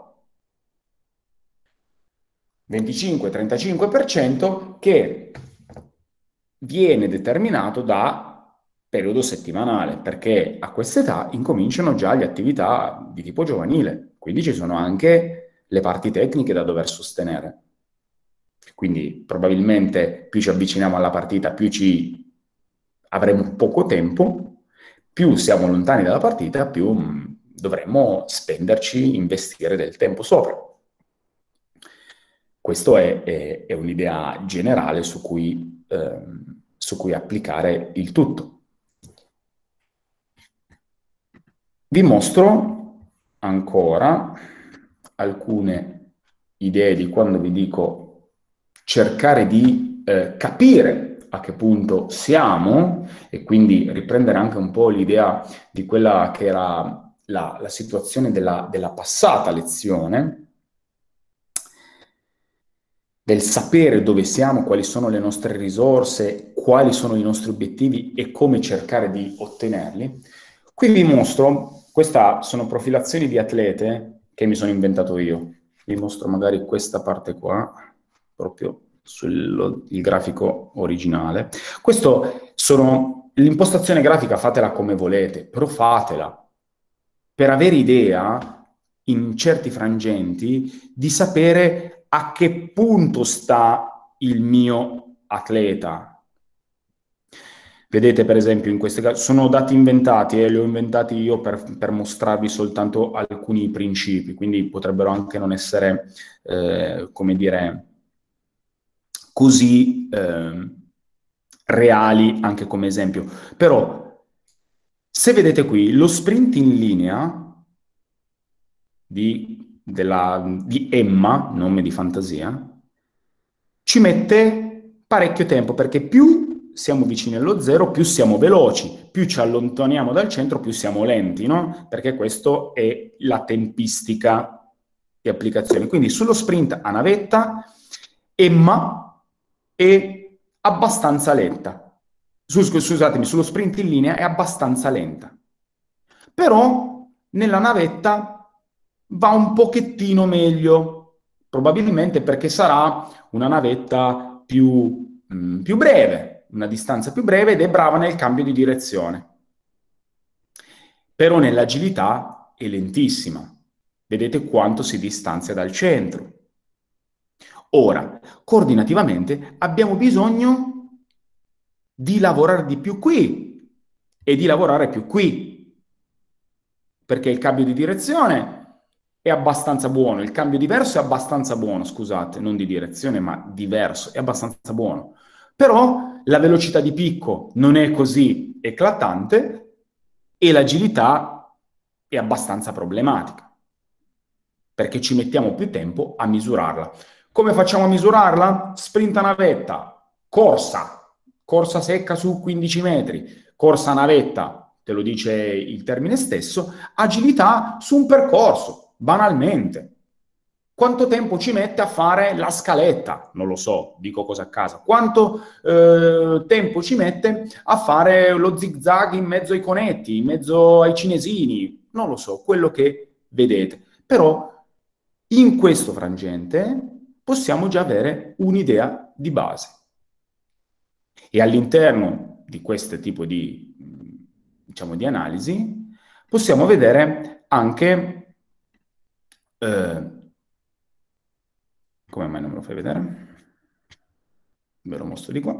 25-35% che viene determinato da periodo settimanale, perché a quest'età incominciano già le attività di tipo giovanile, quindi ci sono anche le parti tecniche da dover sostenere. Quindi probabilmente più ci avviciniamo alla partita, più avremo poco tempo, più siamo lontani dalla partita, più dovremmo spenderci, investire del tempo sopra. Questa è un'idea generale su cui applicare il tutto. Vi mostro ancora alcune idee di quando vi dico cercare di capire a che punto siamo e quindi riprendere anche un po' l'idea di quella che era la situazione della passata lezione, del sapere dove siamo, quali sono le nostre risorse, quali sono i nostri obiettivi e come cercare di ottenerli. Qui vi mostro, queste sono profilazioni di atlete che mi sono inventato io. Vi mostro magari questa parte qua, proprio sul grafico originale. Questo sono l'impostazione grafica, fatela come volete, però fatela per avere idea in certi frangenti di sapere a che punto sta il mio atleta. Vedete per esempio in queste casi, sono dati inventati e li ho inventati io per mostrarvi soltanto alcuni principi, quindi potrebbero anche non essere, come dire, così reali anche come esempio. Però se vedete qui lo sprint in linea di Emma, nome di fantasia, ci mette parecchio tempo, perché più siamo vicini allo zero, più siamo veloci, più ci allontaniamo dal centro, più siamo lenti, no? Perché questa è la tempistica di applicazione. Quindi sullo sprint a navetta, Emma è abbastanza lenta. Scusatemi, sullo sprint in linea è abbastanza lenta. Però nella navetta va un pochettino meglio, probabilmente perché sarà una navetta più breve, una distanza più breve ed è brava nel cambio di direzione. Però nell'agilità è lentissima. Vedete quanto si distanzia dal centro. Ora, coordinativamente abbiamo bisogno di lavorare di più qui e di lavorare più qui, perché il cambio di direzione è abbastanza buono, il cambio diverso è abbastanza buono, scusate, non di direzione, ma diverso, è abbastanza buono. Però la velocità di picco non è così eclatante e l'agilità è abbastanza problematica, perché ci mettiamo più tempo a misurarla. Come facciamo a misurarla? Sprint a navetta, corsa secca su 15 metri, corsa a navetta, te lo dice il termine stesso, agilità su un percorso, banalmente. Quanto tempo ci mette a fare la scaletta? Non lo so, dico cose a caso. Quanto tempo ci mette a fare lo zigzag in mezzo ai conetti, in mezzo ai cinesini? Non lo so, quello che vedete. Però in questo frangente possiamo già avere un'idea di base. E all'interno di questo tipo di, diciamo, di analisi possiamo vedere anche... come mai non me lo fai vedere? Ve lo mostro di qua.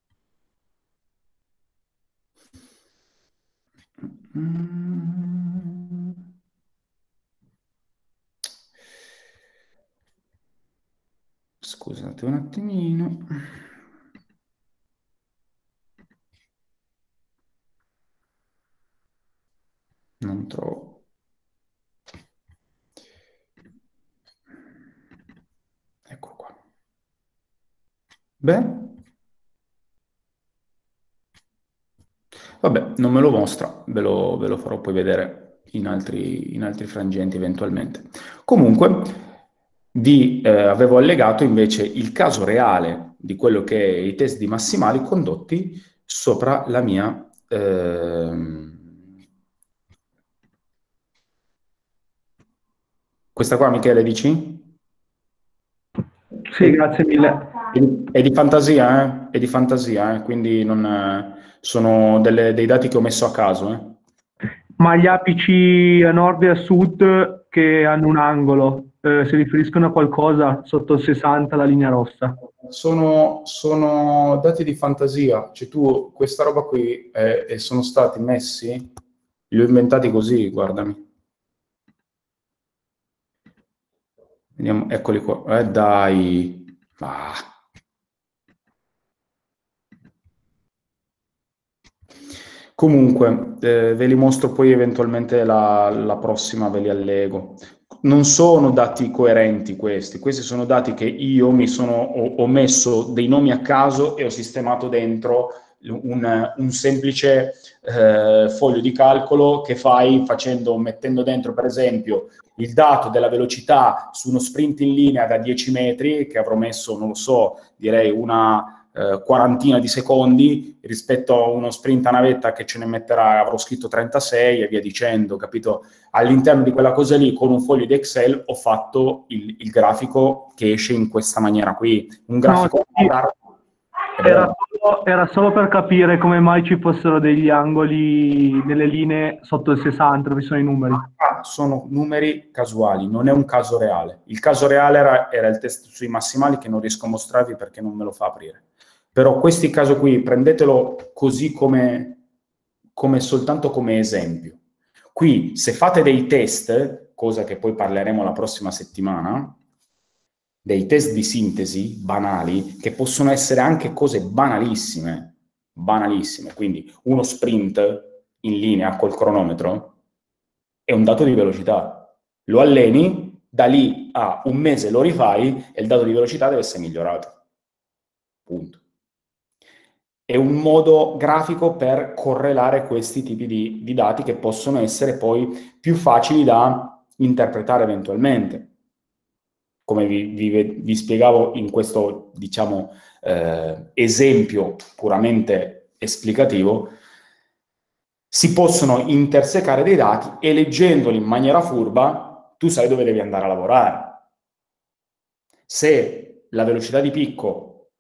Scusate un attimino. Non trovo. Ecco qua. Beh. Vabbè, non me lo mostra, ve lo farò poi vedere in altri frangenti eventualmente. Comunque, avevo allegato invece il caso reale di quello che è i test di massimali condotti sopra la mia... questa qua, Michele, dici? Sì, grazie mille. È di fantasia, È di fantasia, quindi non, sono dei dati che ho messo a caso, Ma gli apici a nord e a sud che hanno un angolo, si riferiscono a qualcosa sotto il 60, la linea rossa? Sono dati di fantasia, cioè tu questa roba qui sono stati messi, li ho inventati così, guardami. Vediamo, eccoli qua, dai. Ah. Comunque, ve li mostro poi eventualmente la prossima, ve li allego. Non sono dati coerenti questi sono dati che io ho messo dei nomi a caso e ho sistemato dentro un semplice foglio di calcolo che mettendo dentro per esempio il dato della velocità su uno sprint in linea da 10 metri, che avrò messo, non lo so, direi una quarantina di secondi rispetto a uno sprint a navetta che ce ne metterà, avrò scritto 36 e via dicendo, capito? All'interno di quella cosa lì, con un foglio di Excel, ho fatto il grafico che esce in questa maniera qui. Un grafico... Era solo per capire come mai ci fossero degli angoli nelle linee sotto il 60, dove sono i numeri. Sono numeri casuali, non è un caso reale. Il caso reale era il test sui massimali che non riesco a mostrarvi perché non me lo fa aprire. Però questo caso qui, prendetelo così come soltanto come esempio. Qui, se fate dei test, cosa che poi parleremo la prossima settimana, dei test di sintesi banali, che possono essere anche cose banalissime, quindi uno sprint in linea col cronometro è un dato di velocità. Lo alleni, da lì a un mese lo rifai e il dato di velocità deve essere migliorato. Punto. È un modo grafico per correlare questi tipi di dati che possono essere poi più facili da interpretare eventualmente. Come vi spiegavo in questo, diciamo, esempio puramente esplicativo, si possono intersecare dei dati e leggendoli in maniera furba tu sai dove devi andare a lavorare. Se la velocità di picco,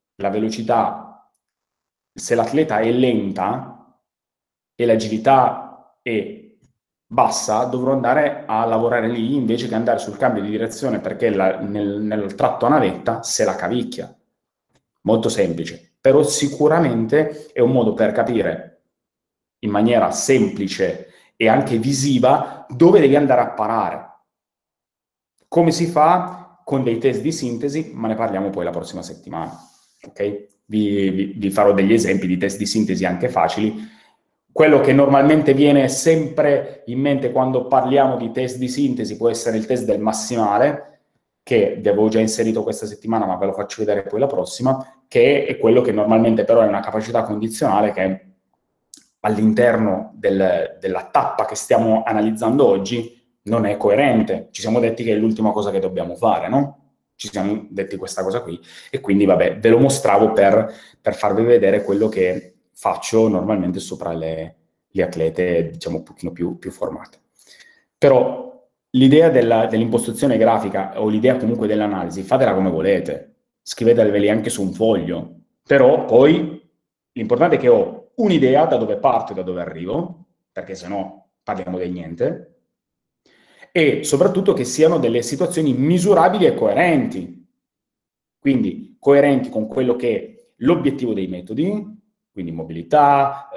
se l'atleta è lenta e l'agilità è bassa, dovrò andare a lavorare lì invece che andare sul cambio di direzione perché nel tratto a navetta se la cavicchia. Molto semplice, però sicuramente è un modo per capire in maniera semplice e anche visiva dove devi andare a parare. Come si fa con dei test di sintesi, ma ne parliamo poi la prossima settimana. Ok? Vi farò degli esempi di test di sintesi anche facili. Quello che normalmente viene sempre in mente quando parliamo di test di sintesi può essere il test del massimale, che vi avevo già inserito questa settimana, ma ve lo faccio vedere poi la prossima, che è quello che normalmente però è una capacità condizionale che all'interno della tappa che stiamo analizzando oggi non è coerente. Ci siamo detti che è l'ultima cosa che dobbiamo fare, no? Ci siamo detti questa cosa qui, e quindi, vabbè, ve lo mostravo per farvi vedere quello che faccio normalmente sopra le atlete, diciamo, un pochino più formate. Però l'idea dell'impostazione grafica, o l'idea comunque dell'analisi, fatela come volete, scriveteveli anche su un foglio, però poi l'importante è che ho un'idea da dove parto e da dove arrivo, perché sennò parliamo di niente, e soprattutto che siano delle situazioni misurabili e coerenti, quindi coerenti con quello che è l'obiettivo dei metodi, quindi mobilità,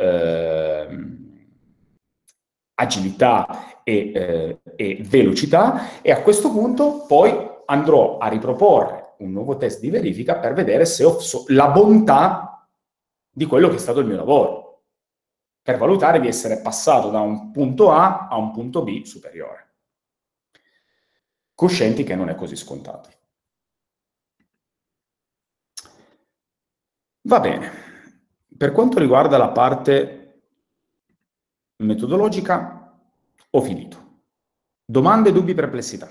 agilità e velocità, e a questo punto poi andrò a riproporre un nuovo test di verifica per vedere se ho la bontà di quello che è stato il mio lavoro, per valutare di essere passato da un punto A a un punto B superiore, coscienti che non è così scontato. Va bene. Per quanto riguarda la parte metodologica, ho finito. Domande, dubbi, perplessità?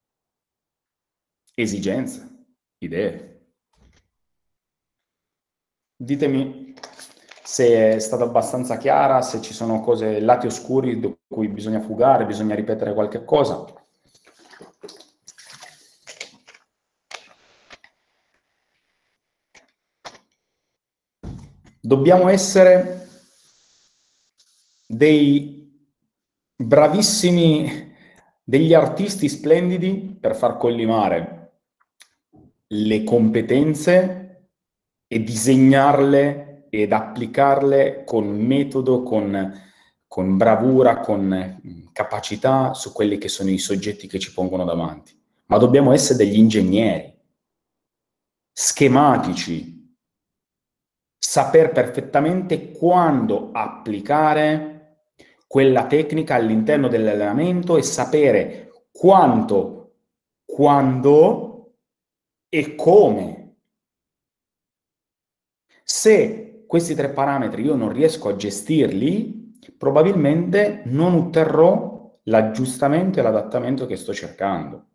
Esigenze? Idee? Ditemi se è stata abbastanza chiara, se ci sono cose, lati oscuri da cui bisogna fugare, bisogna ripetere qualche cosa. Dobbiamo essere dei bravissimi, degli artisti splendidi per far collimare le competenze e disegnarle ed applicarle con metodo, con bravura, con capacità su quelli che sono i soggetti che ci pongono davanti. Ma dobbiamo essere degli ingegneri, schematici, saper perfettamente quando applicare quella tecnica all'interno dell'allenamento e sapere quanto, quando e come. Se questi 3 parametri io non riesco a gestirli, probabilmente non otterrò l'aggiustamento e l'adattamento che sto cercando.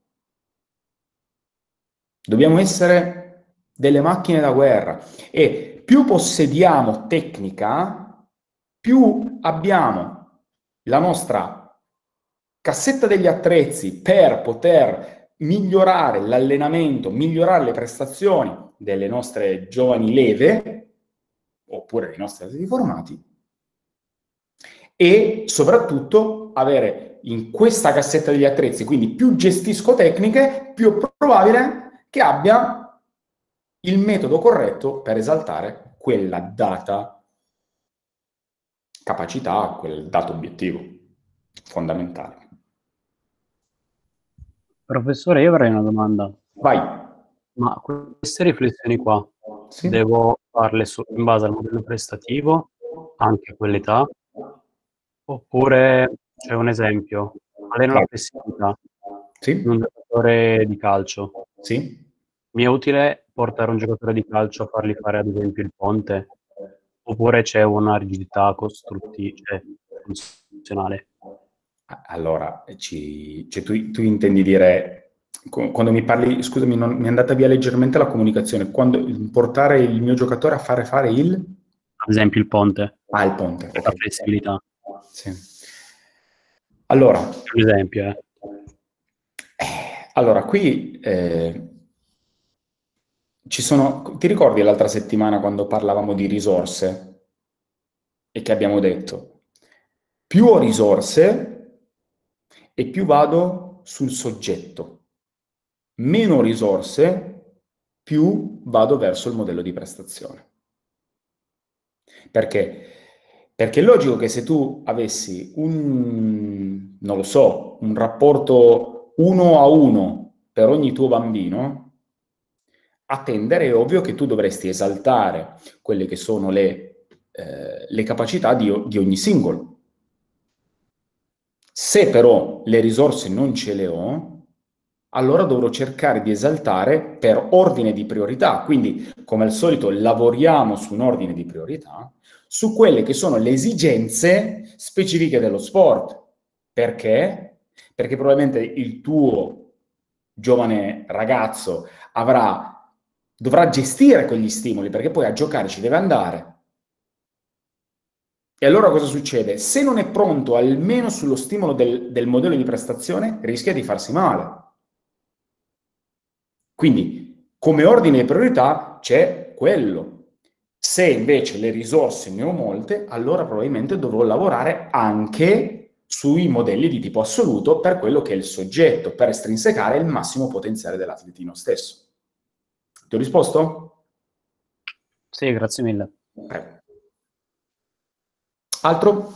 Dobbiamo essere delle macchine da guerra, e più possediamo tecnica, più abbiamo la nostra cassetta degli attrezzi per poter migliorare l'allenamento, migliorare le prestazioni delle nostre giovani leve, oppure dei nostri atleti formati, e soprattutto avere in questa cassetta degli attrezzi, quindi più gestisco tecniche, più è probabile che abbia il metodo corretto per esaltare quella data capacità, quel dato obiettivo fondamentale. Professore, io avrei una domanda. Vai. Ma queste riflessioni qua, Sì. devo farle in base al modello prestativo, anche a quell'età? Oppure, c'è un esempio, alleno la flessibilità Sì. in un giocatore di calcio. Sì. Mi è utile portare un giocatore di calcio a fargli fare, ad esempio, il ponte? Oppure c'è una rigidità funzionale? Allora, tu intendi dire, quando mi parli, scusami, mi è andata via leggermente la comunicazione, quando portare il mio giocatore a fare il? Ad esempio il ponte. Il ponte, La flessibilità. Sì. Allora, Un esempio, allora, qui ci sono, ti ricordi l'altra settimana quando parlavamo di risorse e che abbiamo detto più ho risorse e più vado sul soggetto, meno risorse più vado verso il modello di prestazione. Perché? Perché è logico che se tu avessi non lo so, un rapporto 1-1 per ogni tuo bambino, a tendere è ovvio che tu dovresti esaltare quelle che sono le capacità di ogni singolo. Se però le risorse non ce le ho, allora dovrò cercare di esaltare per ordine di priorità. Quindi, come al solito, lavoriamo su un ordine di priorità, su quelle che sono le esigenze specifiche dello sport. Perché? perché probabilmente il tuo giovane ragazzo dovrà gestire quegli stimoli, perché poi a giocare ci deve andare. E allora cosa succede? Se non è pronto almeno sullo stimolo del modello di prestazione, rischia di farsi male. Quindi, come ordine di priorità, c'è quello. Se invece le risorse ne ho molte, allora probabilmente dovrò lavorare anche sui modelli di tipo assoluto per quello che è il soggetto, per estrinsecare il massimo potenziale dell'atletino stesso. Ti ho risposto? Sì, grazie mille. Altro?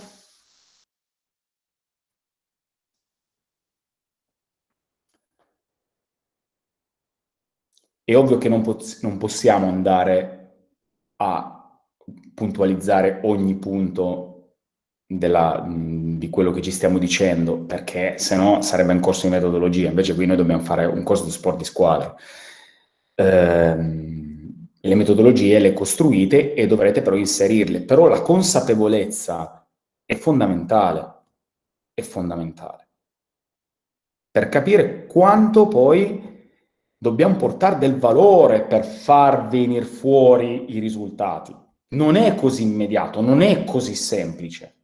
È ovvio che non possiamo andare a puntualizzare ogni punto di quello che ci stiamo dicendo, perché sennò sarebbe un corso di metodologia. Invece qui noi dobbiamo fare un corso di sport di squadra. Le metodologie le costruite e dovrete però inserirle. Però la consapevolezza è fondamentale. È fondamentale. Per capire quanto poi dobbiamo portare del valore per far venire fuori i risultati. Non è così immediato, non è così semplice.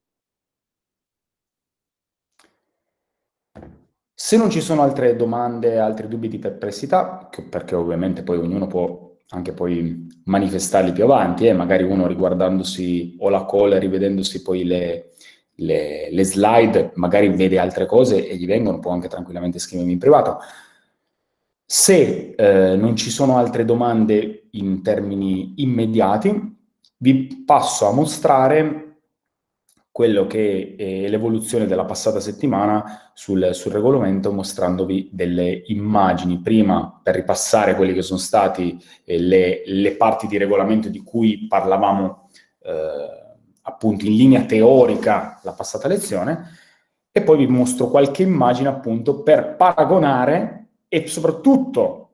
Se non ci sono altre domande, altri dubbi di perplessità, perché ovviamente poi ognuno può anche poi manifestarli più avanti, magari uno riguardandosi o la call, rivedendosi poi le slide, magari vede altre cose e gli vengono, può anche tranquillamente scrivermi in privato. Se non ci sono altre domande in termini immediati, vi passo a mostrare quello che è l'evoluzione della passata settimana sul regolamento, mostrandovi delle immagini, prima per ripassare quelli che sono stati le parti di regolamento di cui parlavamo appunto in linea teorica la passata lezione, e poi vi mostro qualche immagine appunto per paragonare e soprattutto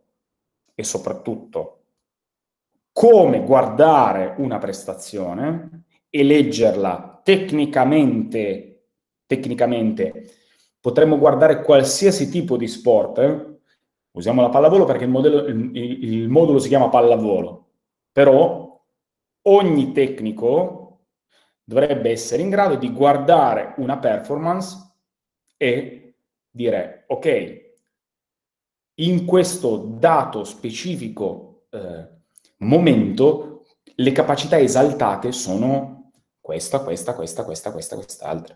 come guardare una prestazione e leggerla tecnicamente. Potremmo guardare qualsiasi tipo di sport, usiamo la pallavolo perché il modulo si chiama pallavolo, però ogni tecnico dovrebbe essere in grado di guardare una performance e dire, ok, in questo dato specifico momento, le capacità esaltate sono quest'altra.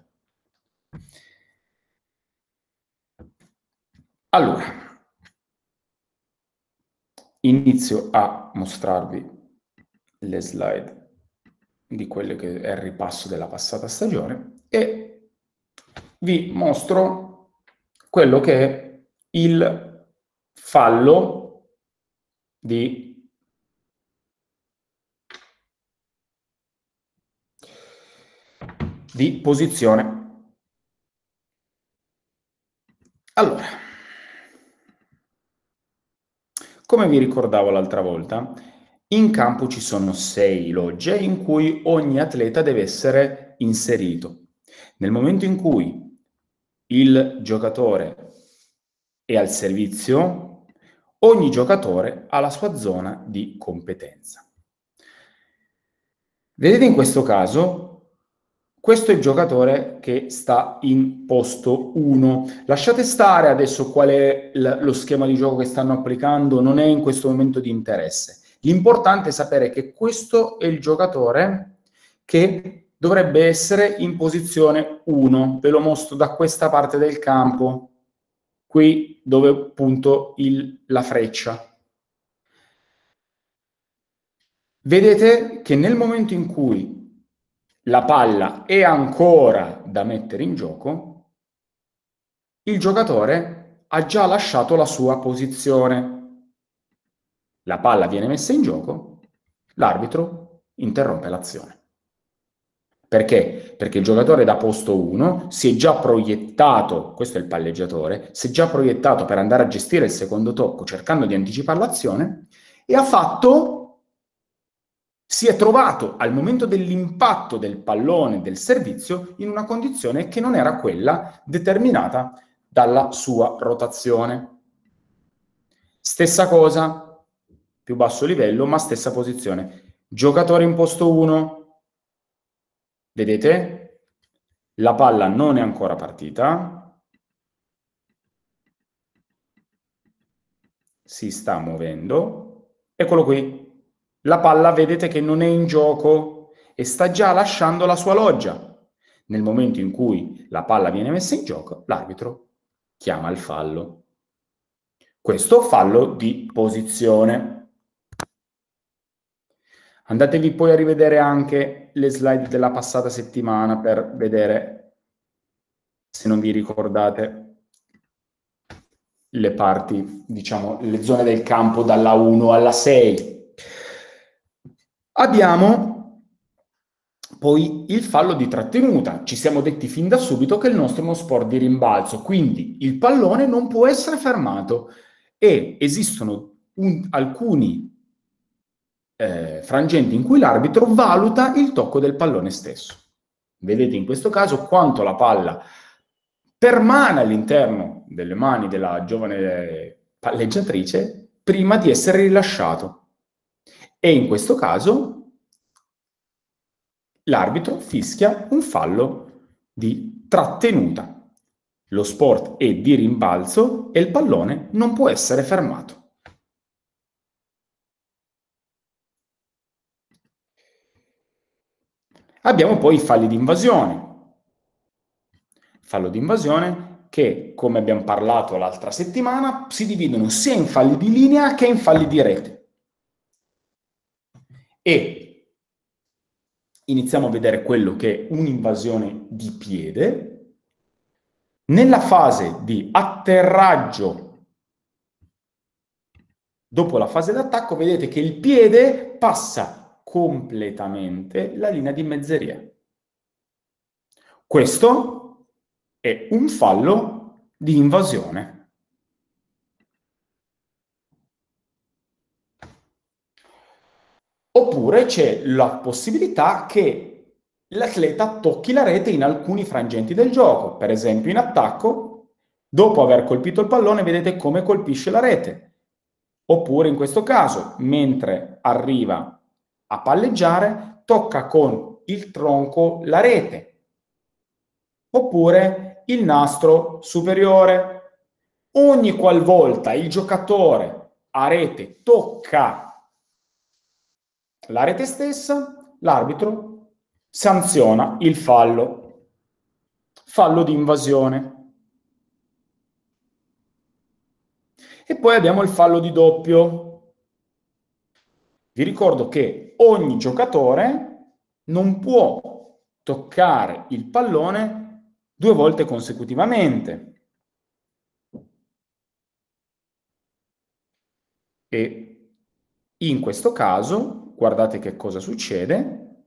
Allora, inizio a mostrarvi le slide di quello che è il ripasso della passata stagione e vi mostro quello che è il fallo di posizione. Allora, come vi ricordavo l'altra volta, in campo ci sono 6 logge in cui ogni atleta deve essere inserito. Nel momento in cui il giocatore è al servizio, ogni giocatore ha la sua zona di competenza. Vedete in questo caso, questo è il giocatore che sta in posto 1. Lasciate stare adesso qual è lo schema di gioco che stanno applicando, non è in questo momento di interesse. L'importante è sapere che questo è il giocatore che dovrebbe essere in posizione 1. Ve lo mostro da questa parte del campo, qui dove punto la freccia. Vedete che nel momento in cui la palla è ancora da mettere in gioco, il giocatore ha già lasciato la sua posizione. La palla viene messa in gioco, l'arbitro interrompe l'azione. Perché? Perché il giocatore da posto 1 si è già proiettato, questo è il palleggiatore, si è già proiettato per andare a gestire il secondo tocco cercando di anticipare l'azione e ha fatto si è trovato al momento dell'impatto del pallone del servizio in una condizione che non era quella determinata dalla sua rotazione. Stessa cosa, più basso livello, ma stessa posizione. Giocatore in posto 1, vedete? La palla non è ancora partita, si sta muovendo, eccolo qui. La palla vedete che non è in gioco e sta già lasciando la sua loggia. Nel momento in cui la palla viene messa in gioco, l'arbitro chiama il fallo. Questo fallo di posizione. Andatevi poi a rivedere anche le slide della passata settimana per vedere, se non vi ricordate, le parti, diciamo, le zone del campo dalla 1 alla 6. Abbiamo poi il fallo di trattenuta. Ci siamo detti fin da subito che il nostro è uno sport di rimbalzo, quindi il pallone non può essere fermato e esistono alcuni frangenti in cui l'arbitro valuta il tocco del pallone stesso. Vedete in questo caso quanto la palla permane all'interno delle mani della giovane palleggiatrice prima di essere rilasciato. E in questo caso l'arbitro fischia un fallo di trattenuta. Lo sport è di rimbalzo e il pallone non può essere fermato. Abbiamo poi i falli di invasione. Fallo di invasione che, come abbiamo parlato l'altra settimana, si dividono sia in falli di linea che in falli di rete. E iniziamo a vedere quello che è un'invasione di piede. Nella fase di atterraggio, dopo la fase d'attacco, vedete che il piede passa completamente la linea di mezzeria. Questo è un fallo di invasione. Oppure c'è la possibilità che l'atleta tocchi la rete in alcuni frangenti del gioco. Per esempio in attacco, dopo aver colpito il pallone, vedete come colpisce la rete. Oppure in questo caso, mentre arriva a palleggiare, tocca con il tronco la rete. Oppure il nastro superiore. Ogni qualvolta il giocatore a rete tocca la rete stessa, l'arbitro sanziona il fallo. Fallo di invasione. E poi abbiamo il fallo di doppio. Vi ricordo che ogni giocatore non può toccare il pallone 2 volte consecutivamente. E in questo caso, guardate che cosa succede.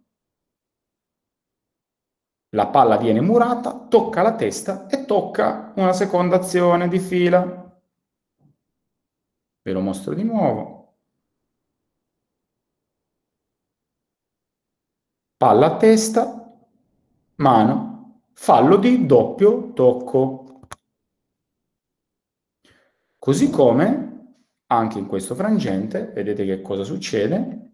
La palla viene murata, tocca la testa e tocca una seconda azione di fila. Ve lo mostro di nuovo. Palla a testa, mano, fallo di doppio tocco. Così come anche in questo frangente, vedete che cosa succede?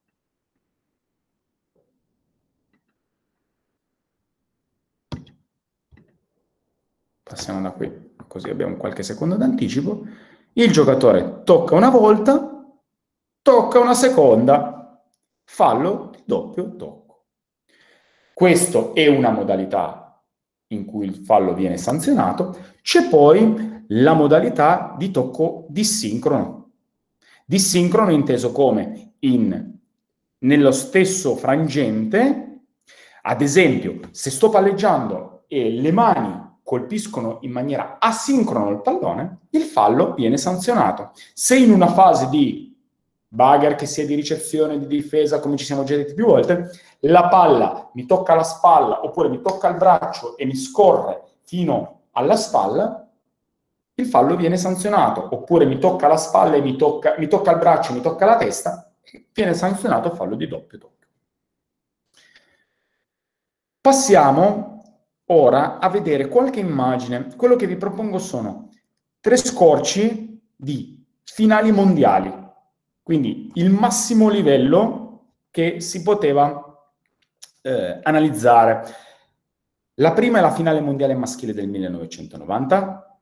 Passiamo da qui, così abbiamo qualche secondo d'anticipo. Il giocatore tocca una volta, tocca una seconda, fallo di doppio tocco. Questa è una modalità in cui il fallo viene sanzionato. C'è poi la modalità di tocco dissincrono. Dissincrono inteso come nello stesso frangente, ad esempio, se sto palleggiando e le mani colpiscono in maniera asincrona il pallone, il fallo viene sanzionato. Se in una fase di bugger, che sia di ricezione, di difesa, come ci siamo già detti più volte, la palla mi tocca la spalla oppure mi tocca il braccio e mi scorre fino alla spalla, il fallo viene sanzionato. Oppure mi tocca la spalla e mi tocca il braccio, mi tocca la testa, viene sanzionato fallo di doppio tocco. Passiamo ora a vedere qualche immagine. Quello che vi propongo sono 3 scorci di finali mondiali, quindi il massimo livello che si poteva analizzare. La prima è la finale mondiale maschile del 1990,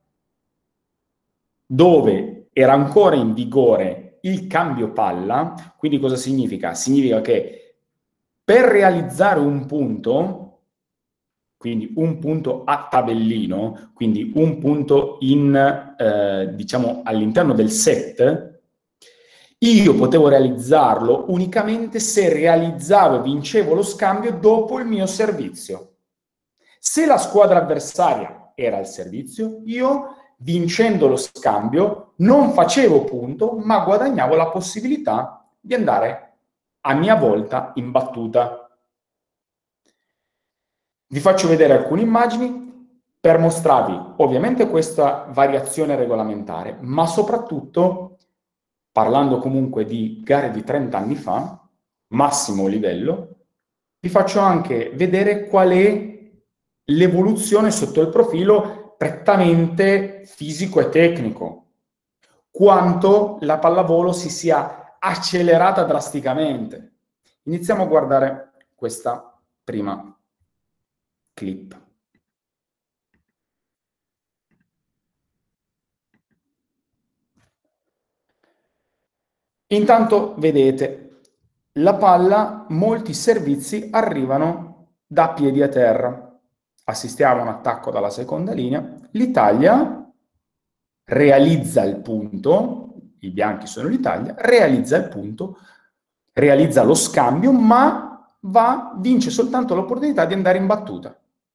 dove era ancora in vigore il cambio palla. Quindi cosa significa? Significa che per realizzare un punto, quindi un punto a tabellino, quindi un punto diciamo all'interno del set, io potevo realizzarlo unicamente se realizzavo e vincevo lo scambio dopo il mio servizio. Se la squadra avversaria era al servizio, io, vincendo lo scambio, non facevo punto, ma guadagnavo la possibilità di andare a mia volta in battuta. Vi faccio vedere alcune immagini per mostrarvi ovviamente questa variazione regolamentare, ma soprattutto, parlando comunque di gare di 30 anni fa, massimo livello, vi faccio anche vedere qual è l'evoluzione sotto il profilo prettamente fisico e tecnico, quanto la pallavolo si sia accelerata drasticamente. Iniziamo a guardare questa prima clip. Intanto vedete, la palla, molti servizi arrivano da piedi a terra. Assistiamo a un attacco dalla seconda linea. L'Italia realizza il punto, i bianchi sono l'Italia, realizza il punto, realizza lo scambio, ma vince soltanto l'opportunità di andare in battuta.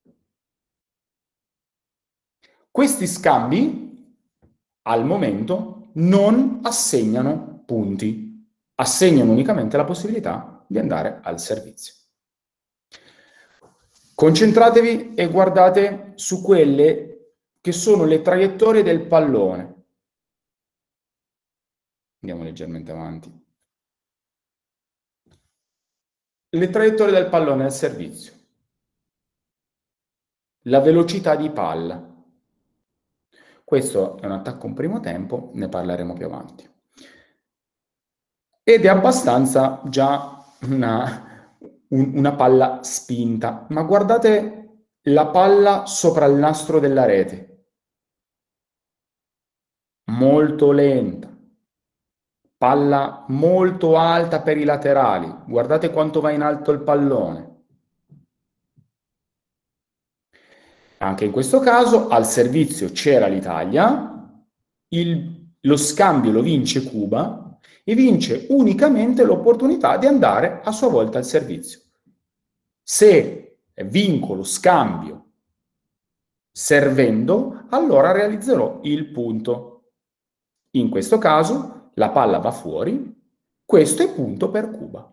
Questi scambi, al momento, non assegnano punti, assegnano unicamente la possibilità di andare al servizio. Concentratevi e guardate su quelle che sono le traiettorie del pallone. Andiamo leggermente avanti. Le traiettorie del pallone al servizio. La velocità di palla. Questo è un attacco in primo tempo, ne parleremo più avanti. Ed è abbastanza già una palla spinta, ma guardate la palla sopra il nastro della rete. Molto lenta. Palla molto alta per i laterali. Guardate quanto va in alto il pallone. Anche in questo caso al servizio c'era l'Italia, lo scambio lo vince Cuba e vince unicamente l'opportunità di andare a sua volta al servizio. Se vinco lo scambio servendo, allora realizzerò il punto. In questo caso la palla va fuori, questo è punto per Cuba.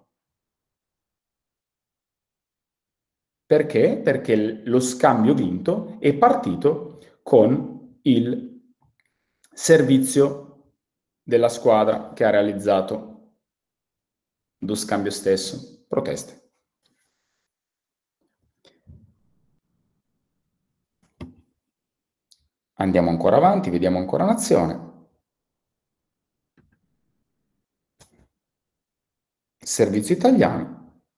Perché? Perché lo scambio vinto è partito con il servizio della squadra che ha realizzato lo scambio stesso. Proteste. Andiamo ancora avanti, vediamo ancora un'azione. Servizio italiano.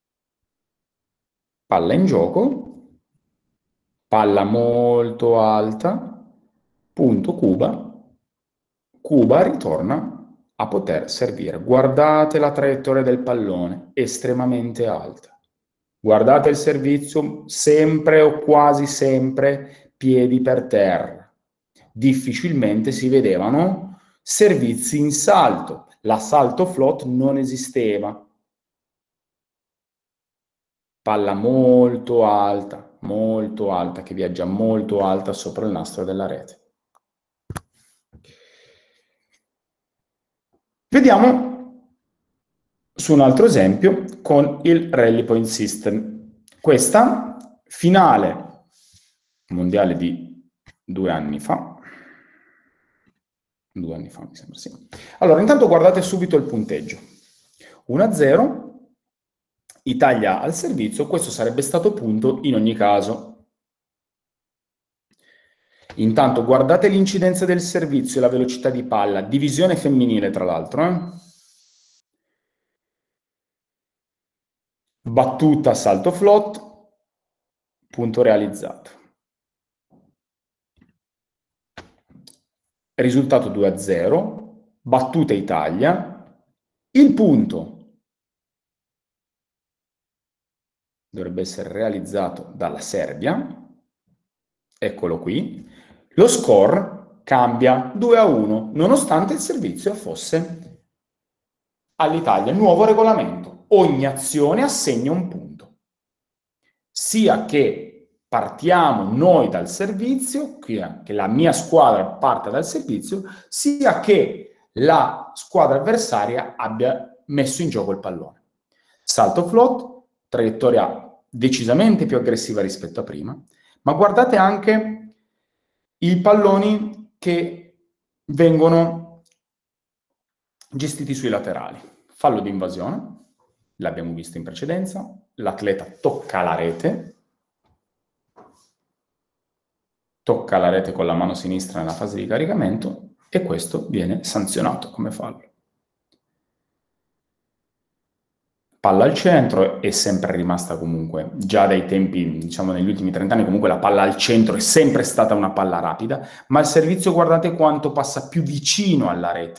Palla in gioco, palla molto alta, punto Cuba, Cuba ritorna a poter servire. Guardate la traiettoria del pallone, estremamente alta. Guardate il servizio, sempre o quasi sempre piedi per terra. Difficilmente si vedevano servizi in salto. La salto float non esisteva. Palla molto alta, che viaggia molto alta sopra il nastro della rete. Vediamo su un altro esempio con il Rally Point System. Questa finale mondiale di 2 anni fa. 2 anni fa, mi sembra, sì. Allora, intanto guardate subito il punteggio. 1-0, Italia al servizio, questo sarebbe stato punto in ogni caso. Intanto guardate l'incidenza del servizio e la velocità di palla, divisione femminile tra l'altro. Battuta, salto flot, punto realizzato. Risultato 2-0, battuta Italia, il punto dovrebbe essere realizzato dalla Serbia, eccolo qui, lo score cambia 2-1, nonostante il servizio fosse all'Italia. Nuovo regolamento, ogni azione assegna un punto, sia che partiamo noi dal servizio, che la mia squadra parte dal servizio, sia che la squadra avversaria abbia messo in gioco il pallone. Salto float, traiettoria decisamente più aggressiva rispetto a prima, ma guardate anche i palloni che vengono gestiti sui laterali. Fallo di invasione, l'abbiamo visto in precedenza, l'atleta tocca la rete con la mano sinistra nella fase di caricamento e questo viene sanzionato come fallo. Palla al centro è sempre rimasta comunque, già dai tempi, diciamo negli ultimi 30 anni, comunque la palla al centro è sempre stata una palla rapida, ma il servizio guardate quanto passa più vicino alla rete.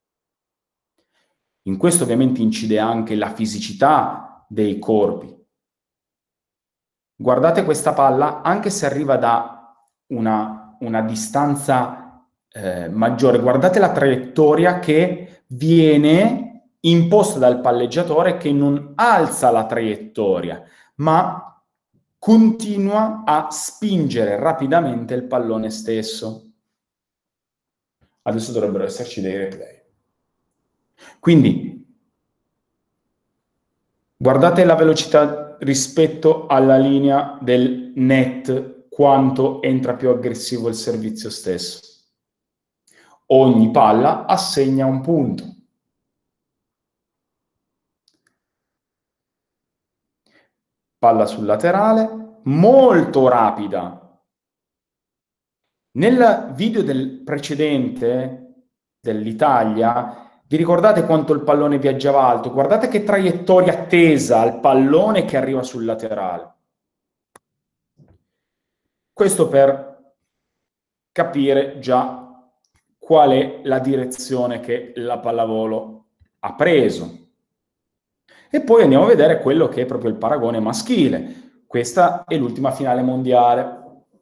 In questo ovviamente incide anche la fisicità dei corpi. Guardate questa palla, anche se arriva da una distanza maggiore, guardate la traiettoria che viene imposta dal palleggiatore, che non alza la traiettoria, ma continua a spingere rapidamente il pallone stesso. Adesso dovrebbero esserci dei replay. Quindi, guardate la velocità rispetto alla linea del net, quanto entra più aggressivo il servizio stesso. Ogni palla assegna un punto. Palla sul laterale, molto rapida. Nel video del precedente dell'Italia, vi ricordate quanto il pallone viaggiava alto? Guardate che traiettoria tesa al pallone che arriva sul laterale. Questo per capire già qual è la direzione che la pallavolo ha preso. E poi andiamo a vedere quello che è proprio il paragone maschile. Questa è l'ultima finale mondiale.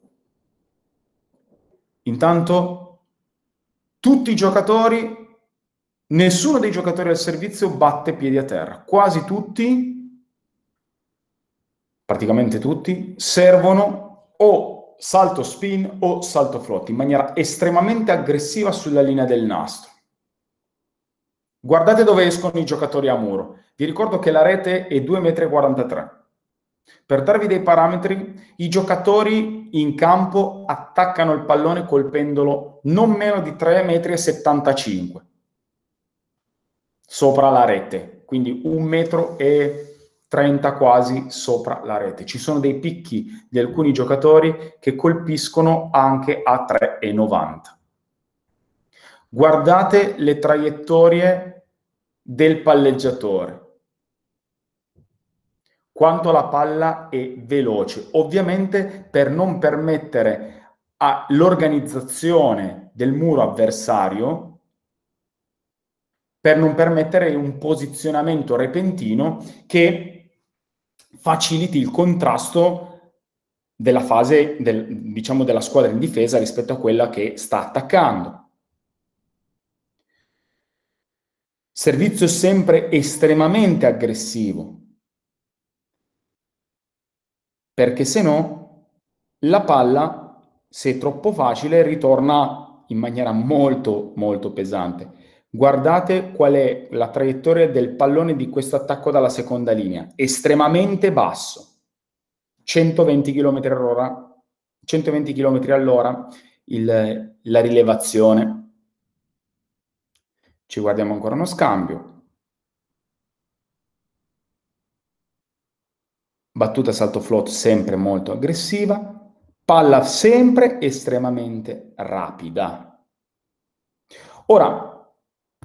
Intanto tutti i giocatori, nessuno dei giocatori al servizio batte piedi a terra. Quasi tutti, praticamente tutti, servono o salto spin o salto float in maniera estremamente aggressiva sulla linea del nastro. Guardate dove escono i giocatori a muro. Vi ricordo che la rete è 2,43 m. Per darvi dei parametri, i giocatori in campo attaccano il pallone colpendolo non meno di 3,75 m sopra la rete, quindi 1,30 m quasi sopra la rete. Ci sono dei picchi di alcuni giocatori che colpiscono anche a 3,90 m. Guardate le traiettorie del palleggiatore, quanto la palla è veloce, ovviamente per non permettere all'organizzazione del muro avversario, per non permettere un posizionamento repentino che faciliti il contrasto della fase, diciamo, della squadra in difesa rispetto a quella che sta attaccando. Servizio sempre estremamente aggressivo, perché se no la palla, se è troppo facile, ritorna in maniera molto molto pesante. Guardate qual è la traiettoria del pallone di questo attacco dalla seconda linea, estremamente basso, 120 km/h, 120 km all'ora la rilevazione. Ci guardiamo ancora uno scambio. battuta salto float sempre molto aggressiva, palla sempre estremamente rapida. Ora,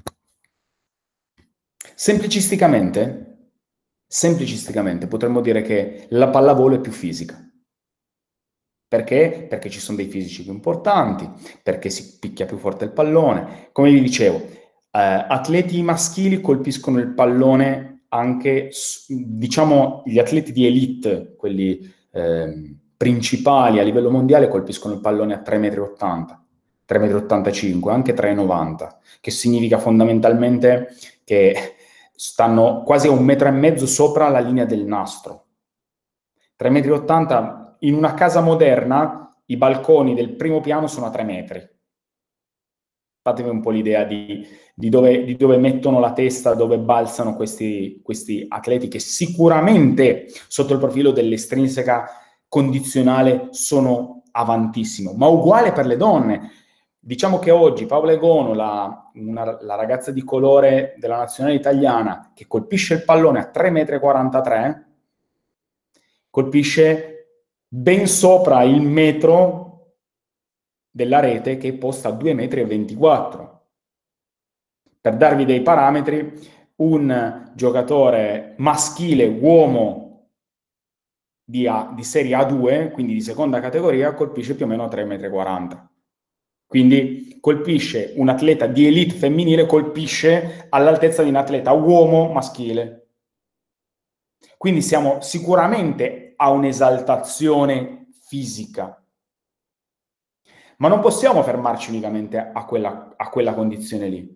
semplicisticamente potremmo dire che la pallavolo è più fisica. Perché? Perché ci sono dei fisici più importanti, perché si picchia più forte il pallone. Come vi dicevo, atleti maschili colpiscono il pallone anche, diciamo, gli atleti di elite, quelli principali a livello mondiale, colpiscono il pallone a 3,80 m, 3,85 m, anche 3,90 m, che significa fondamentalmente che stanno quasi a 1,5 m sopra la linea del nastro. 3,80 m. In una casa moderna i balconi del primo piano sono a 3 metri. Fatevi un po' l'idea di dove mettono la testa, dove balzano questi atleti che sicuramente sotto il profilo dell'estrinseca condizionale sono avantissimo, ma uguale per le donne. Diciamo che oggi Paola Egono, la ragazza di colore della nazionale italiana, che colpisce il pallone a 3,43 m, colpisce ben sopra il metro della rete che posta a 2,24 m. Per darvi dei parametri, un giocatore maschile uomo di serie A2, quindi di seconda categoria, colpisce più o meno a 3,40 m. Quindi colpisce un atleta di elite femminile, colpisce all'altezza di un atleta uomo maschile. Quindi siamo sicuramente a un'esaltazione fisica. Ma non possiamo fermarci unicamente a quella condizione lì.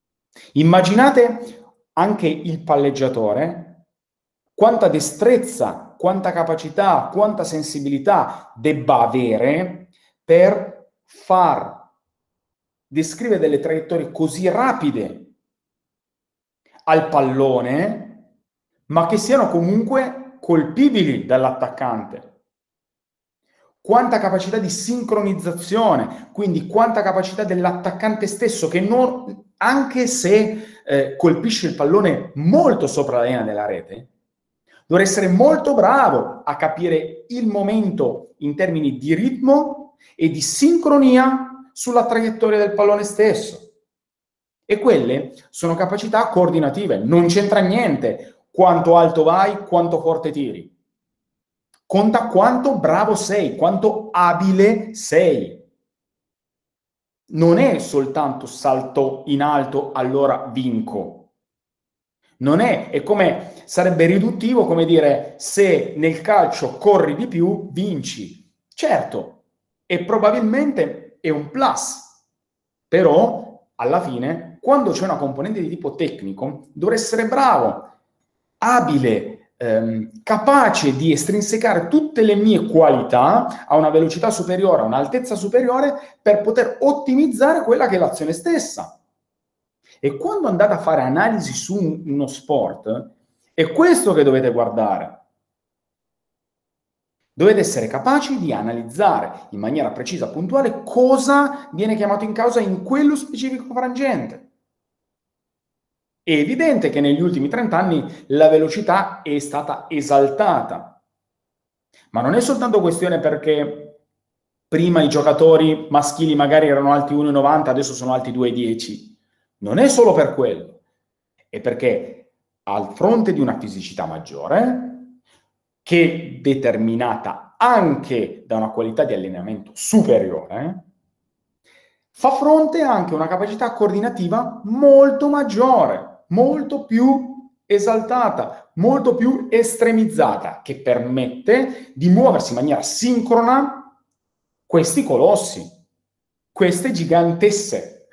Immaginate anche il palleggiatore, quanta destrezza, quanta capacità, quanta sensibilità debba avere per far descrivere delle traiettorie così rapide al pallone, ma che siano comunque colpibili dall'attaccante. Quanta capacità di sincronizzazione, quindi quanta capacità dell'attaccante stesso che non, anche se colpisce il pallone molto sopra la linea della rete, dovrà essere molto bravo a capire il momento in termini di ritmo e di sincronia sulla traiettoria del pallone stesso. E quelle sono capacità coordinative, non c'entra niente quanto alto vai, quanto forte tiri. Conta quanto bravo sei, quanto abile sei. Non è soltanto salto in alto, allora vinco. Non è come sarebbe riduttivo come dire se nel calcio corri di più, vinci. Certo, e probabilmente è un plus. Però, alla fine, quando c'è una componente di tipo tecnico, dovrei essere bravo, abile, capace di estrinsecare tutte le mie qualità a una velocità superiore, a un'altezza superiore, per poter ottimizzare quella che è l'azione stessa. E quando andate a fare analisi su uno sport, è questo che dovete guardare. Dovete essere capaci di analizzare in maniera precisa, puntuale, cosa viene chiamato in causa in quello specifico frangente. È evidente che negli ultimi 30 anni la velocità è stata esaltata, ma non è soltanto questione perché prima i giocatori maschili magari erano alti 1,90, adesso sono alti 2,10. Non è solo per quello, è perché al fronte di una fisicità maggiore, che è determinata anche da una qualità di allenamento superiore, fa fronte anche a una capacità coordinativa molto maggiore, molto più esaltata, molto più estremizzata, che permette di muoversi in maniera sincrona questi colossi, queste gigantesse.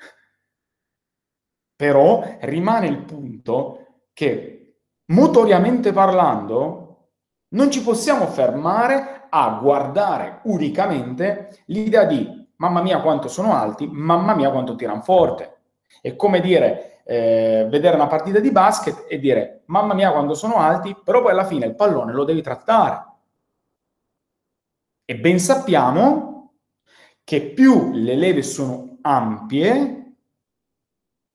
Però rimane il punto che, motoriamente parlando, non ci possiamo fermare a guardare unicamente l'idea di mamma mia quanto sono alti, mamma mia quanto tirano forte. È come dire, vedere una partita di basket e dire mamma mia quanto sono alti, però poi alla fine il pallone lo devi trattare. E ben sappiamo che più le leve sono ampie,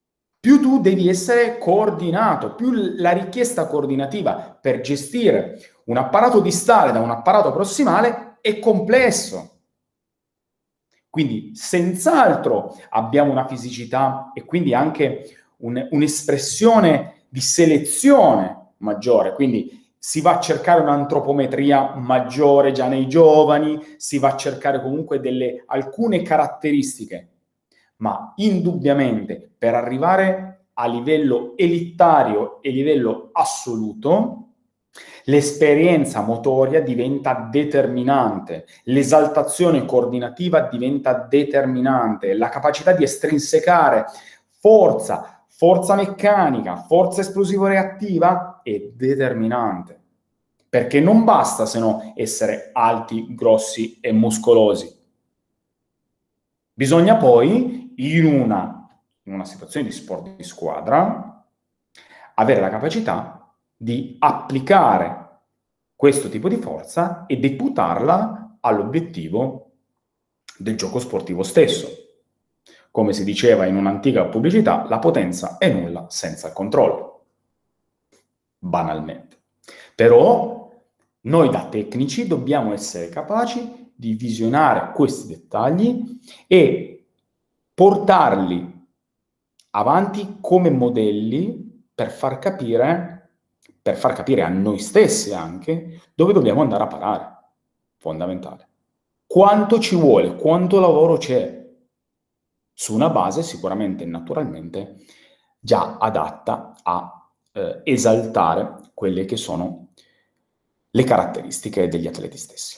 più tu devi essere coordinato, più la richiesta coordinativa per gestire un apparato distale da un apparato prossimale è complesso. Quindi senz'altro abbiamo una fisicità e quindi anche un'espressione di selezione maggiore, quindi si va a cercare un'antropometria maggiore già nei giovani, si va a cercare comunque alcune caratteristiche, ma indubbiamente per arrivare a livello elitario e livello assoluto, l'esperienza motoria diventa determinante, l'esaltazione coordinativa diventa determinante, la capacità di estrinsecare forza meccanica, forza esplosivo-reattiva è determinante. Perché non basta se no essere alti, grossi e muscolosi. Bisogna poi, in una situazione di sport di squadra, avere la capacità di applicare questo tipo di forza e deputarla all'obiettivo del gioco sportivo stesso. Come si diceva in un'antica pubblicità, la potenza è nulla senza il controllo. Banalmente. Però noi da tecnici dobbiamo essere capaci di visionare questi dettagli e portarli avanti come modelli per far capire a noi stessi anche dove dobbiamo andare a parare. Fondamentale. Quanto ci vuole, quanto lavoro c'è su una base sicuramente naturalmente già adatta a esaltare quelle che sono le caratteristiche degli atleti stessi.